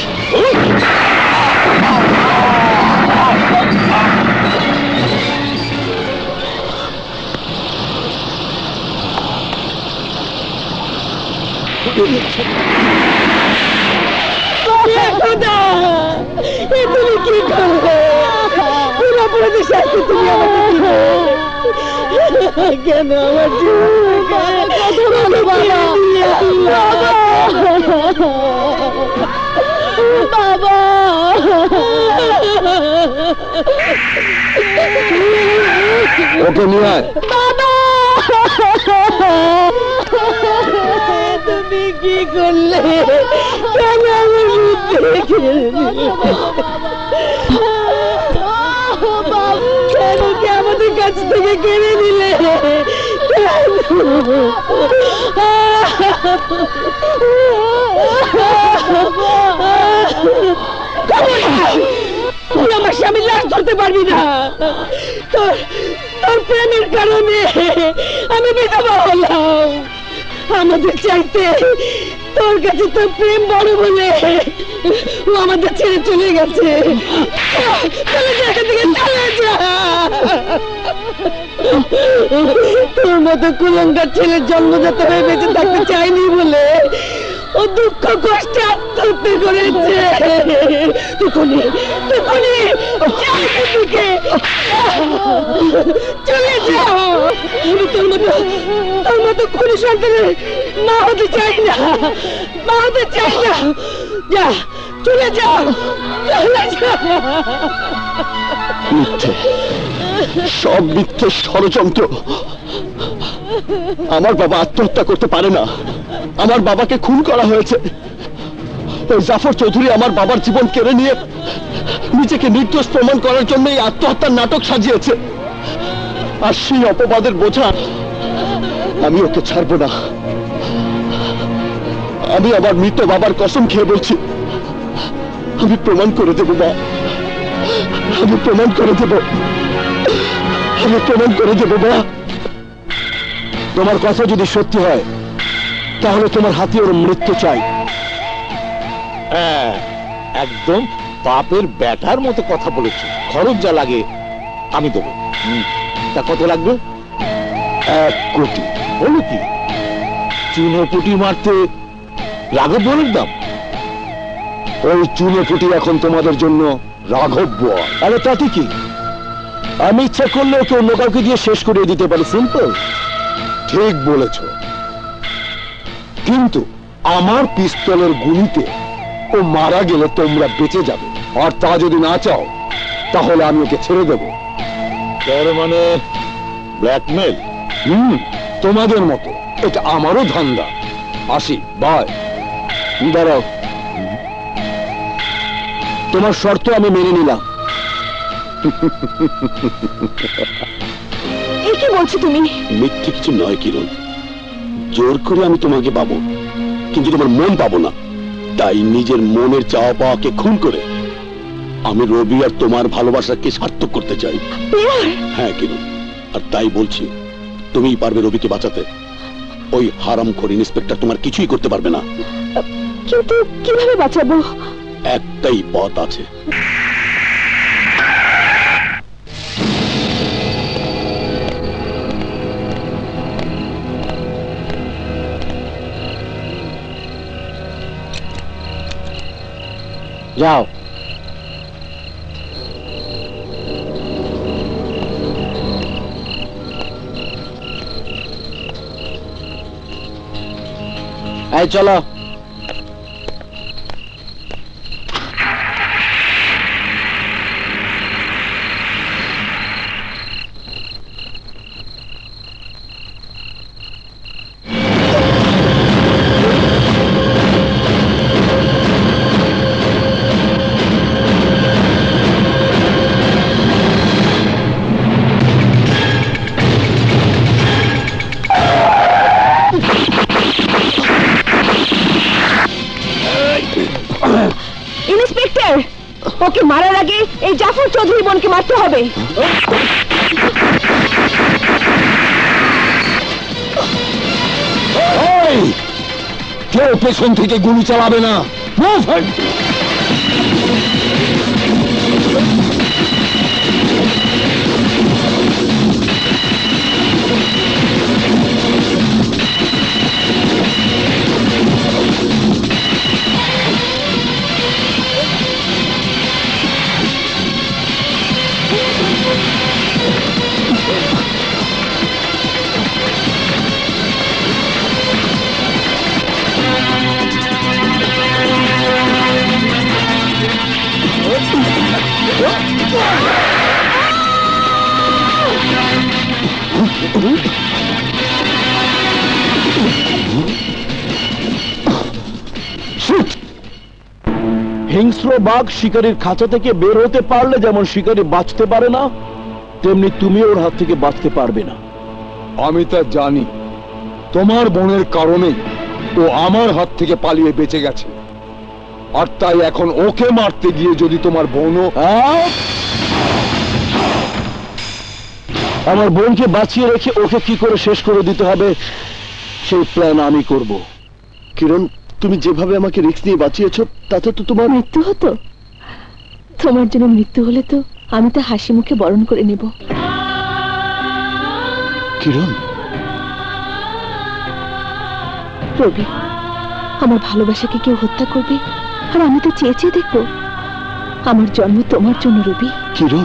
তুমি কি করবে? কোন অপরাধের শাস্তি তুমি আমাকে দিবে? কেন আমার জীবন কথা বলো বাবা? বাবা ওকে নিয়ে আয়। বাবা তুমি কি করলে? কেন আমার বুদ্ধি কেন কি আমাদের কাছ থেকে কেড়ে নিলে? তুই আমার স্বামীর লাশ ধরতে পারবি না। তোর তোর প্রেমের কারণে আমি বিধবা হলাম। আমাদের চাইতে তোর কাছে তোর প্রেম বড় বলে ও আমাদের ছেড়ে চলে গেছে। চলে যা এখান থেকে, চলে যা। তোর মতো কুলঙ্গার ছেলের জন্মজাত হয়ে বেঁচে থাকতে চাইনি বলে ও দুঃখ কষ্টে আত্মহত্যা করেছে। তুকুনি তুকুনি চলে যাও। আমি তোর মতো তোর মতো খুনি সন্তানের মা হতে চাই না, মা হতে চাই না। যা, চলে যাও, চলে যাও। মিথ্যে, সব মিথ্যে ষড়যন্ত্র। আমার বাবা আত্মহত্যা করতে পারে না। আমার বাবাকে খুন করা হয়েছে। ওই জাফর চৌধুরী আমার বাবার জীবন কেড়ে নিয়ে নিজেকে নির্দোষ প্রমাণ করার জন্য এই আত্মহত্যার নাটক সাজিয়েছে। আর সেই অপবাদের বোঝা আমি ওকে ছাড়বো না। আমি আমার মৃত বাবার কসম খেয়ে বলছি, আমি প্রমাণ করে দেব মা, আমি প্রমাণ করে দেব, আমি প্রমাণ করে দেব মা। তোমার কথা যদি সত্যি হয় তাহলে তোমার হাতে ওর মৃত্যু চাই। হ্যাঁ, একদম বাপের ব্যাটার মতো কথা বলেছো। খরচ যা লাগে আমি দেবো। তা কত লাগবে? এক কোটি। বলো কি, চুনোপুটি মারতে রাঘব বলের দাম? ওই চুনোপুটি এখন তোমাদের জন্য রাঘব বল। আরে তাতে কি, আমি ইচ্ছা করলে ওকে অন্য কাউকে দিয়ে শেষ করে দিতে পারি। সিম্পল। ঠিক বলেছ, কিন্তু আমার পিস্তলের গুলিতে ও মারা গেলে তোমরা বেঁচে যাবে। আর তা যদি না চাও তাহলে আমি ওকে ছেড়ে দেব। তার মানে ব্ল্যাকমেল? হুম, তোমাদের মতো এটা আমারও ধান্দা। আসি, বাই। দাঁড়াও, তোমার শর্ত আমি মেনে নিলাম। এ কি বলছো তুমি? মিথ্যে কিছু নয় কিরণ, জোর করে আমি তোমাকে পাবো কিন্তু তোমার মন পাবো না। তাই নিজের মনের চাওয়া পাওয়াকে খুন করে আমি রবি আর তোমার ভালোবাসাকে সার্থক করতে চাই। হ্যাঁ কিরণ, আর তাই বলছি তুমিই পারবে রবিকে বাঁচাতে। ওই হারামখোর ইন্সপেক্টর তোমার কিছুই করতে পারবে না। কিন্তু কিভাবে বাঁচাবো? একটাই পথ আছে। যাও। এই চলো। মারার আগে এই জাফর চৌধুরী বোনকে মারতে হবে। কেউ পেছন থেকে গুলি চালাবে না। হিংস্র বাঘ শিকারীর খাঁচা থেকে বের হতে পারলে যেমন শিকারী বাঁচতে পারে না, তেমনি তুমি ওর হাত থেকে বাঁচতে পারবে না। আমি তা জানি, তোমার বোনের কারণেই ও আমার হাত থেকে পালিয়ে বেঁচে গেছে, আর তাই এখন ওকে মারতে গিয়ে যদি তোমার বোনও আমার বোনকে বাঁচিয়ে রেখে ওকে কি করে শেষ করে দিতে হবে সেই প্ল্যান আমি করব। কিরণ, তুমি যেভাবে আমাকে রিস্ক নিয়ে বাঁচিয়েছো তাতে তো তোমার মৃত্যু হতো। তোমার জন্য মৃত্যু হলে তো আমি তা হাসি মুখে বরণ করে নেব। কিরণ, রবি, আমার ভালোবাসাকে কেউ হত্যা করবে আর আমি তো চেয়ে চেয়ে দেখবো। আমার জন্ম তোমার জন্য রবি। কিরণ,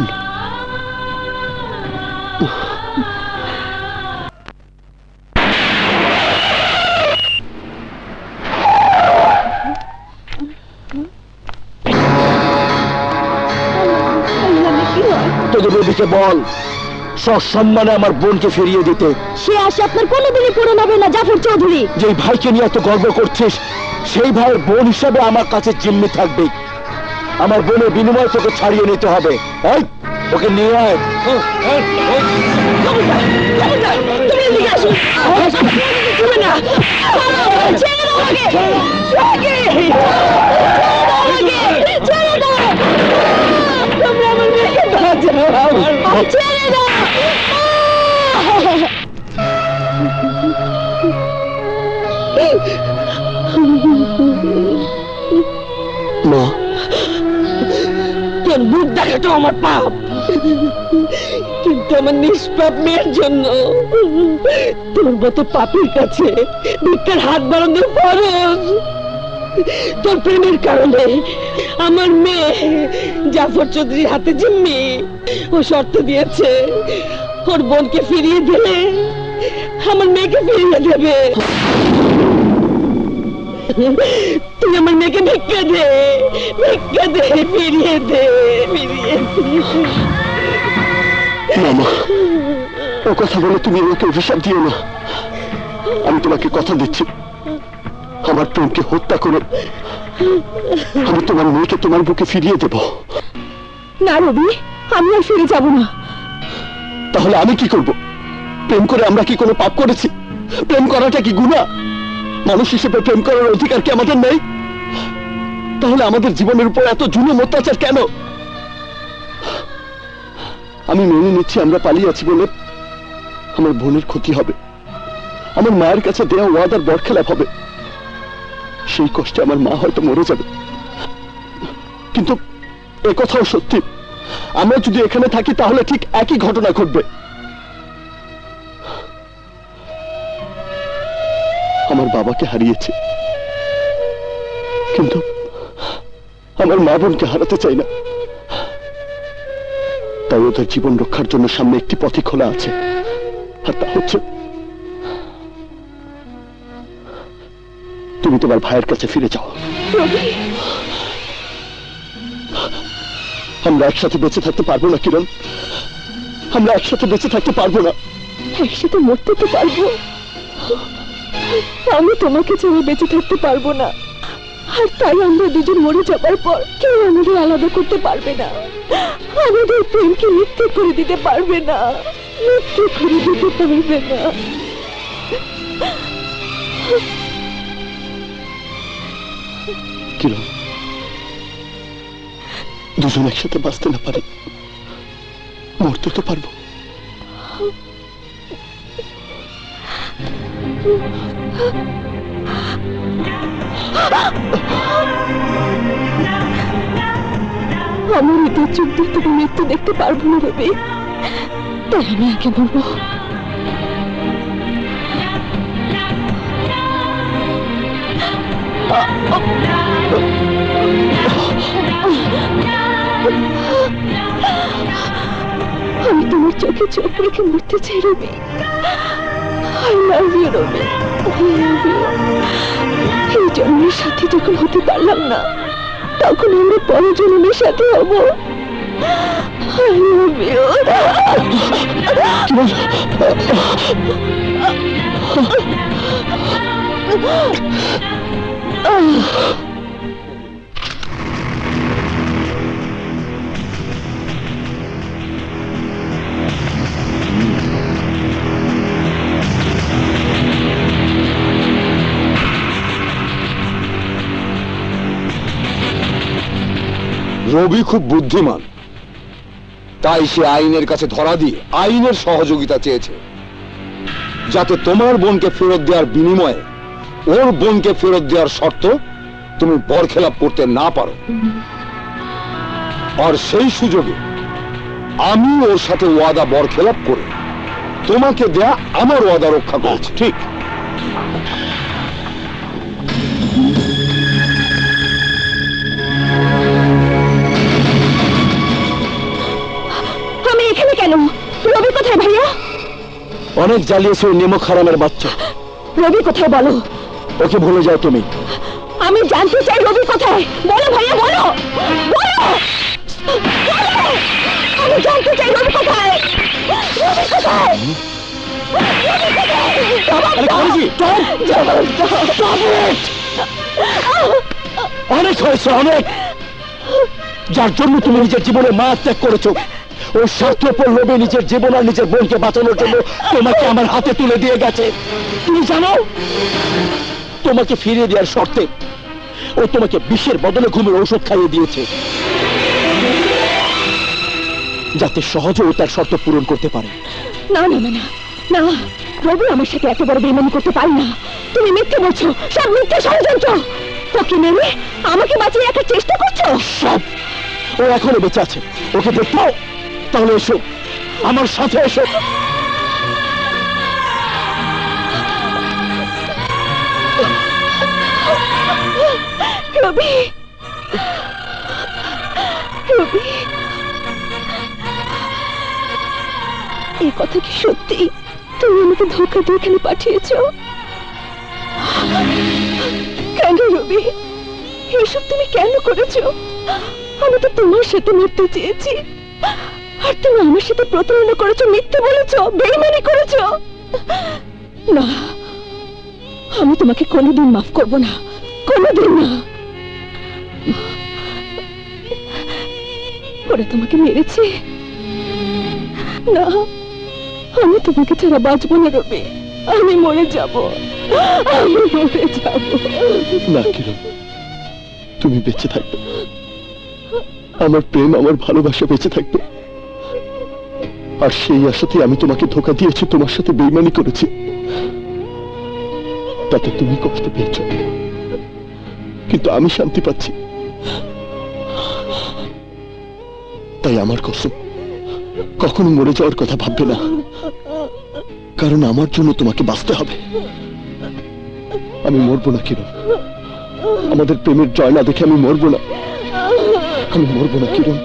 তোদের রবিকে বল সসম্মানে আমার বোনকে ফিরিয়ে দিতে। সে আশা আপনার কোনোদিনই পূরণ হবে না জাফর চৌধুরী। যেই ভাইকে নিয়ে এত গর্ব করছিস সেই ভাইয়ের বোন হিসাবে আমার কাছে জিম্মি থাকবে। আমার বোনের বিনিময়ে তোকে ছাড়িয়ে নিতে হবে। এই, ওকে নিয়ে আয়। মা, তোর বুক দেখাটা আমার পাপ, কিন্তু আমার নিষ্পাপ মেয়ের জন্য তোর মতো পাপীর কাছে ভিক্ষার হাত বাড়ানো ফরজ। তোর প্রেমের কারণে আমার মেয়ে জাফর চৌধুরীর হাতে জিম্মি। ও শর্ত দিয়েছে ওর বোনকে ফিরিয়ে দিলে আমার মেয়েকে ফিরিয়ে দেবে। তুই আমার মেয়েকে ভিক্ষা দে, ভিক্ষা দে, ফিরিয়ে দে, ফিরিয়ে দে। মামা, ও কথা বলে তুমি আমাকে অভিশাপ দিও না। আমি তোমাকে কথা দিচ্ছি, আমার প্রেমকে হত্যা করে আমি তোমার মেয়েকে তোমার বুকে ফিরিয়ে দেব। না রবি, আমি আর ফিরে যাব না। তাহলে আমি কি করব? প্রেম করে আমরা কি কোনো পাপ করেছি? প্রেম করাটা কি গুনাহ? মানুষ হিসেবে প্রেম করার অধিকার কি আমাদের নেই? তাহলে আমাদের জীবনের উপর এত জুলুম অত্যাচার কেন? আমি মেনে নিচ্ছি আমরা পালিয়ে আছি বলে আমার বোনের ক্ষতি হবে, আমার মায়ের কাছে দেওয়া ওয়াদার বরখেলাপ হবে। সেই কষ্টে আমার মা হয়তো মরে যাবে, কিন্তু এ কথাও সত্যি, আমরা যদি এখানে থাকি তাহলে ঠিক একই ঘটনা ঘটবে। আমার বাবাকে হারিয়েছি, কিন্তু আমার মা বোনকে হারাতে চাই না। তাই ওদের জীবন রক্ষার জন্য সামনে একটি পথই খোলা আছে, আর তা হচ্ছে তুমি তোমার ভাইয়ের কাছে ফিরে যাও। আমরা একসাথে বেঁচে থাকতে পারবো না কিরণ, আমরা একসাথে বেঁচে থাকতে পারবো না। একসাথে মরতে তো পারবো, আমি তোমাকে ছেড়ে বেঁচে থাকতে পারবো না। আর তাই আমরা দুজন মরে যাবার পর কেউ আমাদের আলাদা করতে পারবে না, আমাদের প্রেমকে মৃত্যু করে দিতে পারবে না, মৃত্যু করে দিতে পারবে না। কিরণ, দুজন একসাথে বাঁচতে না পারি, মরতে তো পারবো। আমার হৃদয় চোখ দিয়ে তুমি মৃত্যু দেখতে পারবো না রবি, তাই আমি আগে বলবো। আমি তোমার চোখে চোখ রেখে মরতে চাই রবি। I love you Rabi, I love you। এই জন্মের সাথে যখন হতে পারলাম না, তখন আমরা পরজন্মের সাথে হব। I love you। রবি খুব বুদ্ধিমান, তাই সে আইনের কাছে ধরা দিয়ে আইনের সহযোগিতা চেয়েছে, যাতে তোমার বোনকে ফেরত দেওয়ার বিনিময়ে ওর বোনকে ফেরত দেওয়ার শর্ত তুমি বরখেলাপ করতে না পারো। আর সেই সুযোগে আমি ওর সাথে ওয়াদা বরখেলাপ করে তোমাকে দেয়া আমার ওয়াদা রক্ষা করেছি। ঠিক। আমি এখানে কেন? রবি কোথায় ভাইয়া? অনেক জ্বালিয়েছে ওই নেমক হারামের বাচ্চা। রবি কোথায় বলো? ওকে ভুলে যাও তুমি। আমি জানতে চাই রবি কোথায়, বলো ভাইয়া, বলো বলো। আমি জানতে চাই রবি কোথায়, রবি কোথায়? অনেক হয়েছে, অনেক। যার জন্য তুমি নিজের জীবনে মা ত্যাগ করেছো, ওই স্বার্থপর লোভে নিজের জীবন আর নিজের বোনকে বাঁচানোর জন্য তোমাকে আমার হাতে তুলে দিয়ে গেছে। তুমি জানো, তোমাকে ফিরিয়ে দেওয়ার শর্তে ও তোমাকে বিষের বদলে ঘুমের ঔষধ খাইয়ে দিয়েছে, যাতে সহজে ও তার শর্ত পূরণ করতে পারে। না না না না, রবি আমার সাথে এত বড় বেইমানি করতে পারে না। তুমি মিথ্যে বলছো, সব মিথ্যে ষড়যন্ত্র। ওকে মেরে আমাকে বাঁচিয়ে রাখার চেষ্টা করছো। সব। ও এখনো বেঁচে আছে, ওকে দেখতে। তাহলে এসো, আমার সাথে এসো। রবি, রবি, এই কথা কি সত্যি? তুমি আমাকে ধোঁকা দিয়ে এখানে পাঠিয়েছ? কেন রবি, এসব তুমি কেন করেছো? আমি তো তোমার সাথে মরতে চেয়েছি, আর তুমি আমার সাথে প্রতারণা করেছো, মিথ্যে বলেছো, বেইমানি করেছো। না, আমি তোমাকে কোনোদিন মাফ করব না, কোনোদিন না। ওরা তোমাকে মেরেছে? না, আমি তোমাকে ছাড়া বাঁচবো না রবি, আমি মরে যাব, আমি মরে যাব। না কিরণ, তুমি বেঁচে থাকবে, আমার প্রেম, আমার ভালোবাসা বেঁচে থাকবে। আর সেই আশাতে আমি তোমাকে ধোঁকা দিয়েছি, তোমার সাথে বেইমানি করেছি, তাতে তুমি কষ্ট পেয়েছ, কিন্তু আমি শান্তি পাচ্ছি। তাই আমার কসম, কখনো মরে যাওয়ার কথা ভাববে না, কারণ আমার জন্য তোমাকে বাঁচতে হবে। আমি মরবো না কিরণ, আমাদের প্রেমের জয় না দেখে আমি মরবো না, আমি মরবো না কিরণ।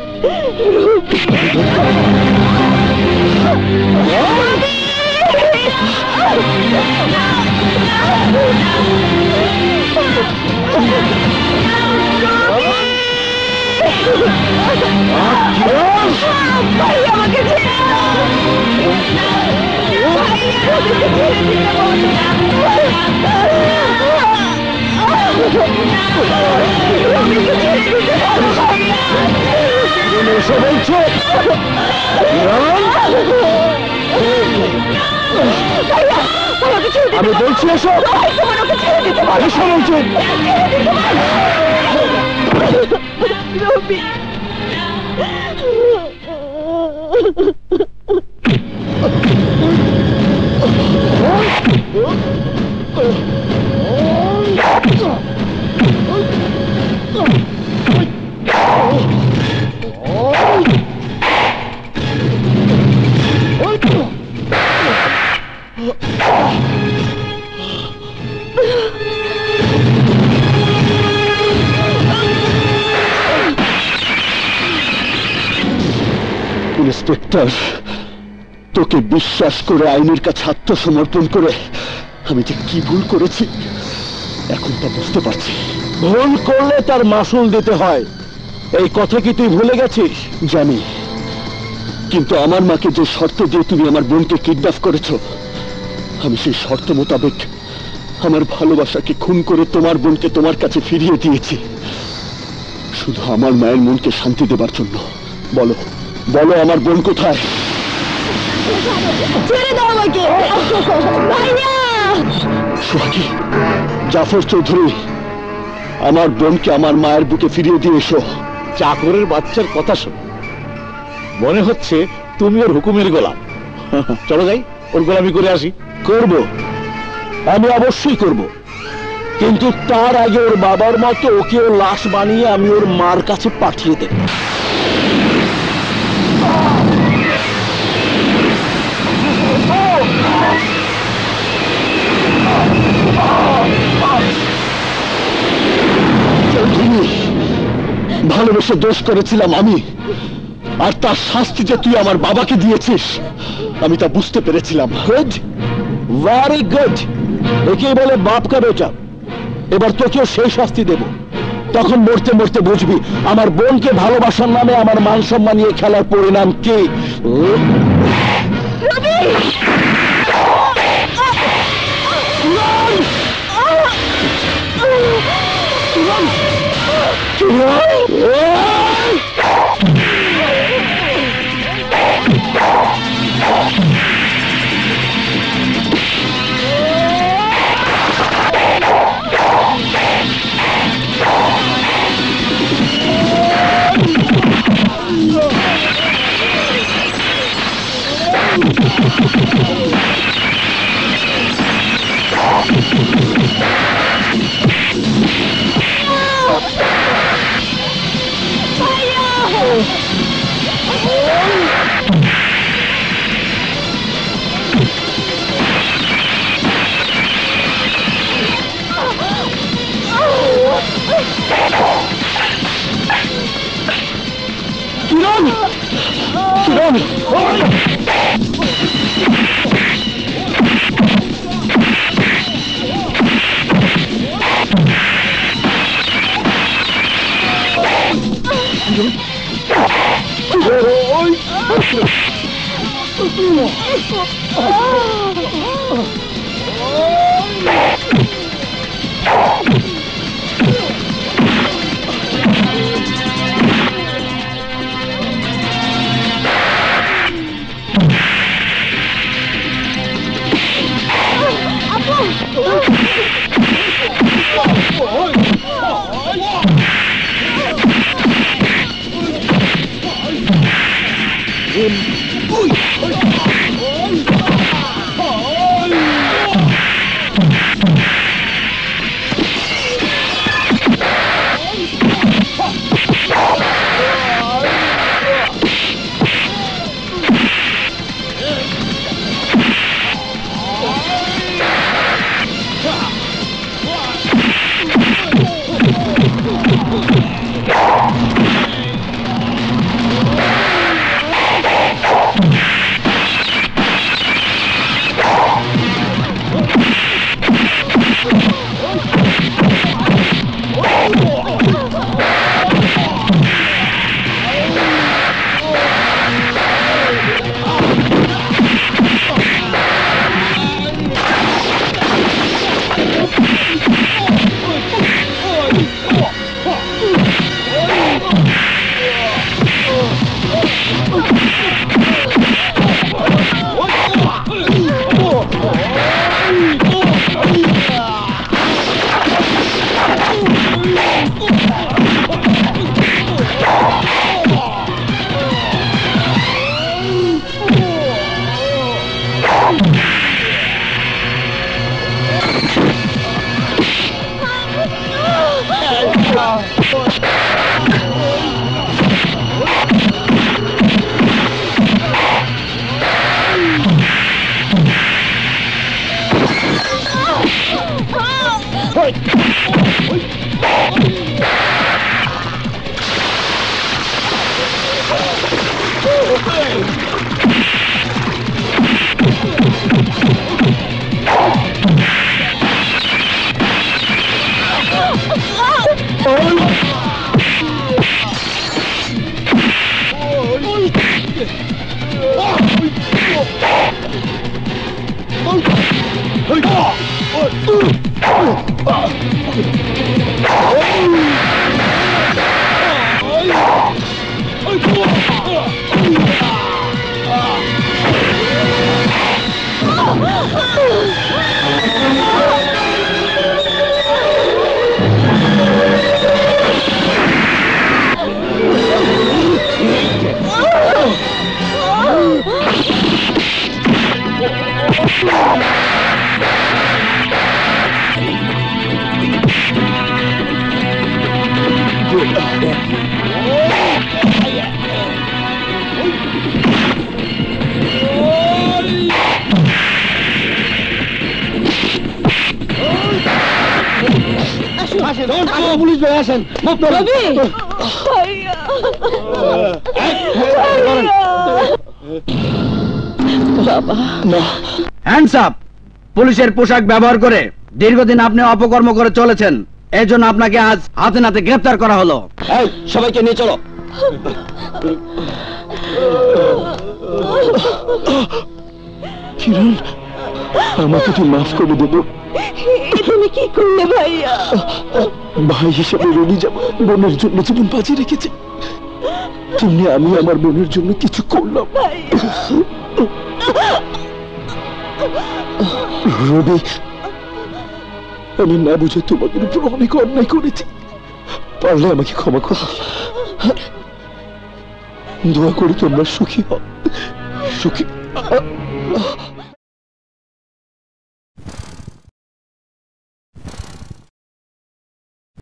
আমি বলছি এসো, এসো বলছি। রবি, ইন্সপেক্টর, তোকে বিশ্বাস করে আইনের কাছে আত্মসমর্পণ করে আমি যে কি ভুল করেছি এখন তা বুঝতে পারছি। ভুল করলে তার মাসুল দিতে হয়, এই কথা কি তুই ভুলে গেছিস? জানি, কিন্তু আমার মাকে যে শর্ত দিয়ে তুমি আমার বোনকে কিডন্যাপ করেছো, আমি সেই শর্ত মোতাবেক আমার ভালোবাসাকে খুন করে তোমার বোনকে তোমার কাছে ফিরিয়ে দিয়েছি, শুধু আমার মায়ের মনকে শান্তি দেবার জন্য। বলো বলো আমার বোন কোথায়? সোহাগী, জাফর চৌধুরী, আমার বোনকে আমার মায়ের বুকে ফিরিয়ে দিয়ে এসো। চাকরের বাচ্চার কথা শোনো, মনে হচ্ছে তুমি ওর হুকুমের গোলাম। চলো যাই, ওর গোলামি করে আসি। করব, আমি অবশ্যই করব, কিন্তু তার আগে ওর বাবার মতো ওকে ওর লাশ বানিয়ে আমি ওর মার কাছে পাঠিয়ে দেব। ভালোবেসে দোষ করেছিলাম আমি, আর তার শাস্তি যে তুই আমার বাবাকে দিয়েছিস আমি তা বুঝতে পেরেছিলাম। গুড, ভেরি গুড, একেই বলে বাপ কা বেটা। এবার তোকেও সেই শাস্তি দেব, তখন মরতে মরতে বুঝবি আমার বোনকে ভালোবাসার নামে আমার মান সম্মান নিয়ে খেলার পরিণাম কি। কিরণ, কিরণ, পুলিশ ভাই আসেন। Hands up. পুলিশের পোশাক ব্যবহার করে দীর্ঘদিন আপনি অপকর্ম করে চলেছেন, এই জন্য আপনাকে আজ হাতে নাতে গ্রেফতার করা হলো। এই সবাইকে নিয়ে চলো। কিরণ, আমাকে তুই মাফ করে দেবো। তুমি কি করলে ভাইয়া? ভাই হিসেবে রবি যেমন বোনের জন্য জীবন বাজি রেখেছে, তেমনি আমি আমার বোনের জন্য কিছু করলাম। রবি, আমি না বুঝে তোমাদের উপর অনেক অন্যায় করেছি, পারলে আমাকে ক্ষমা করো। দোয়া করি তোমরা সুখী হও, সুখী।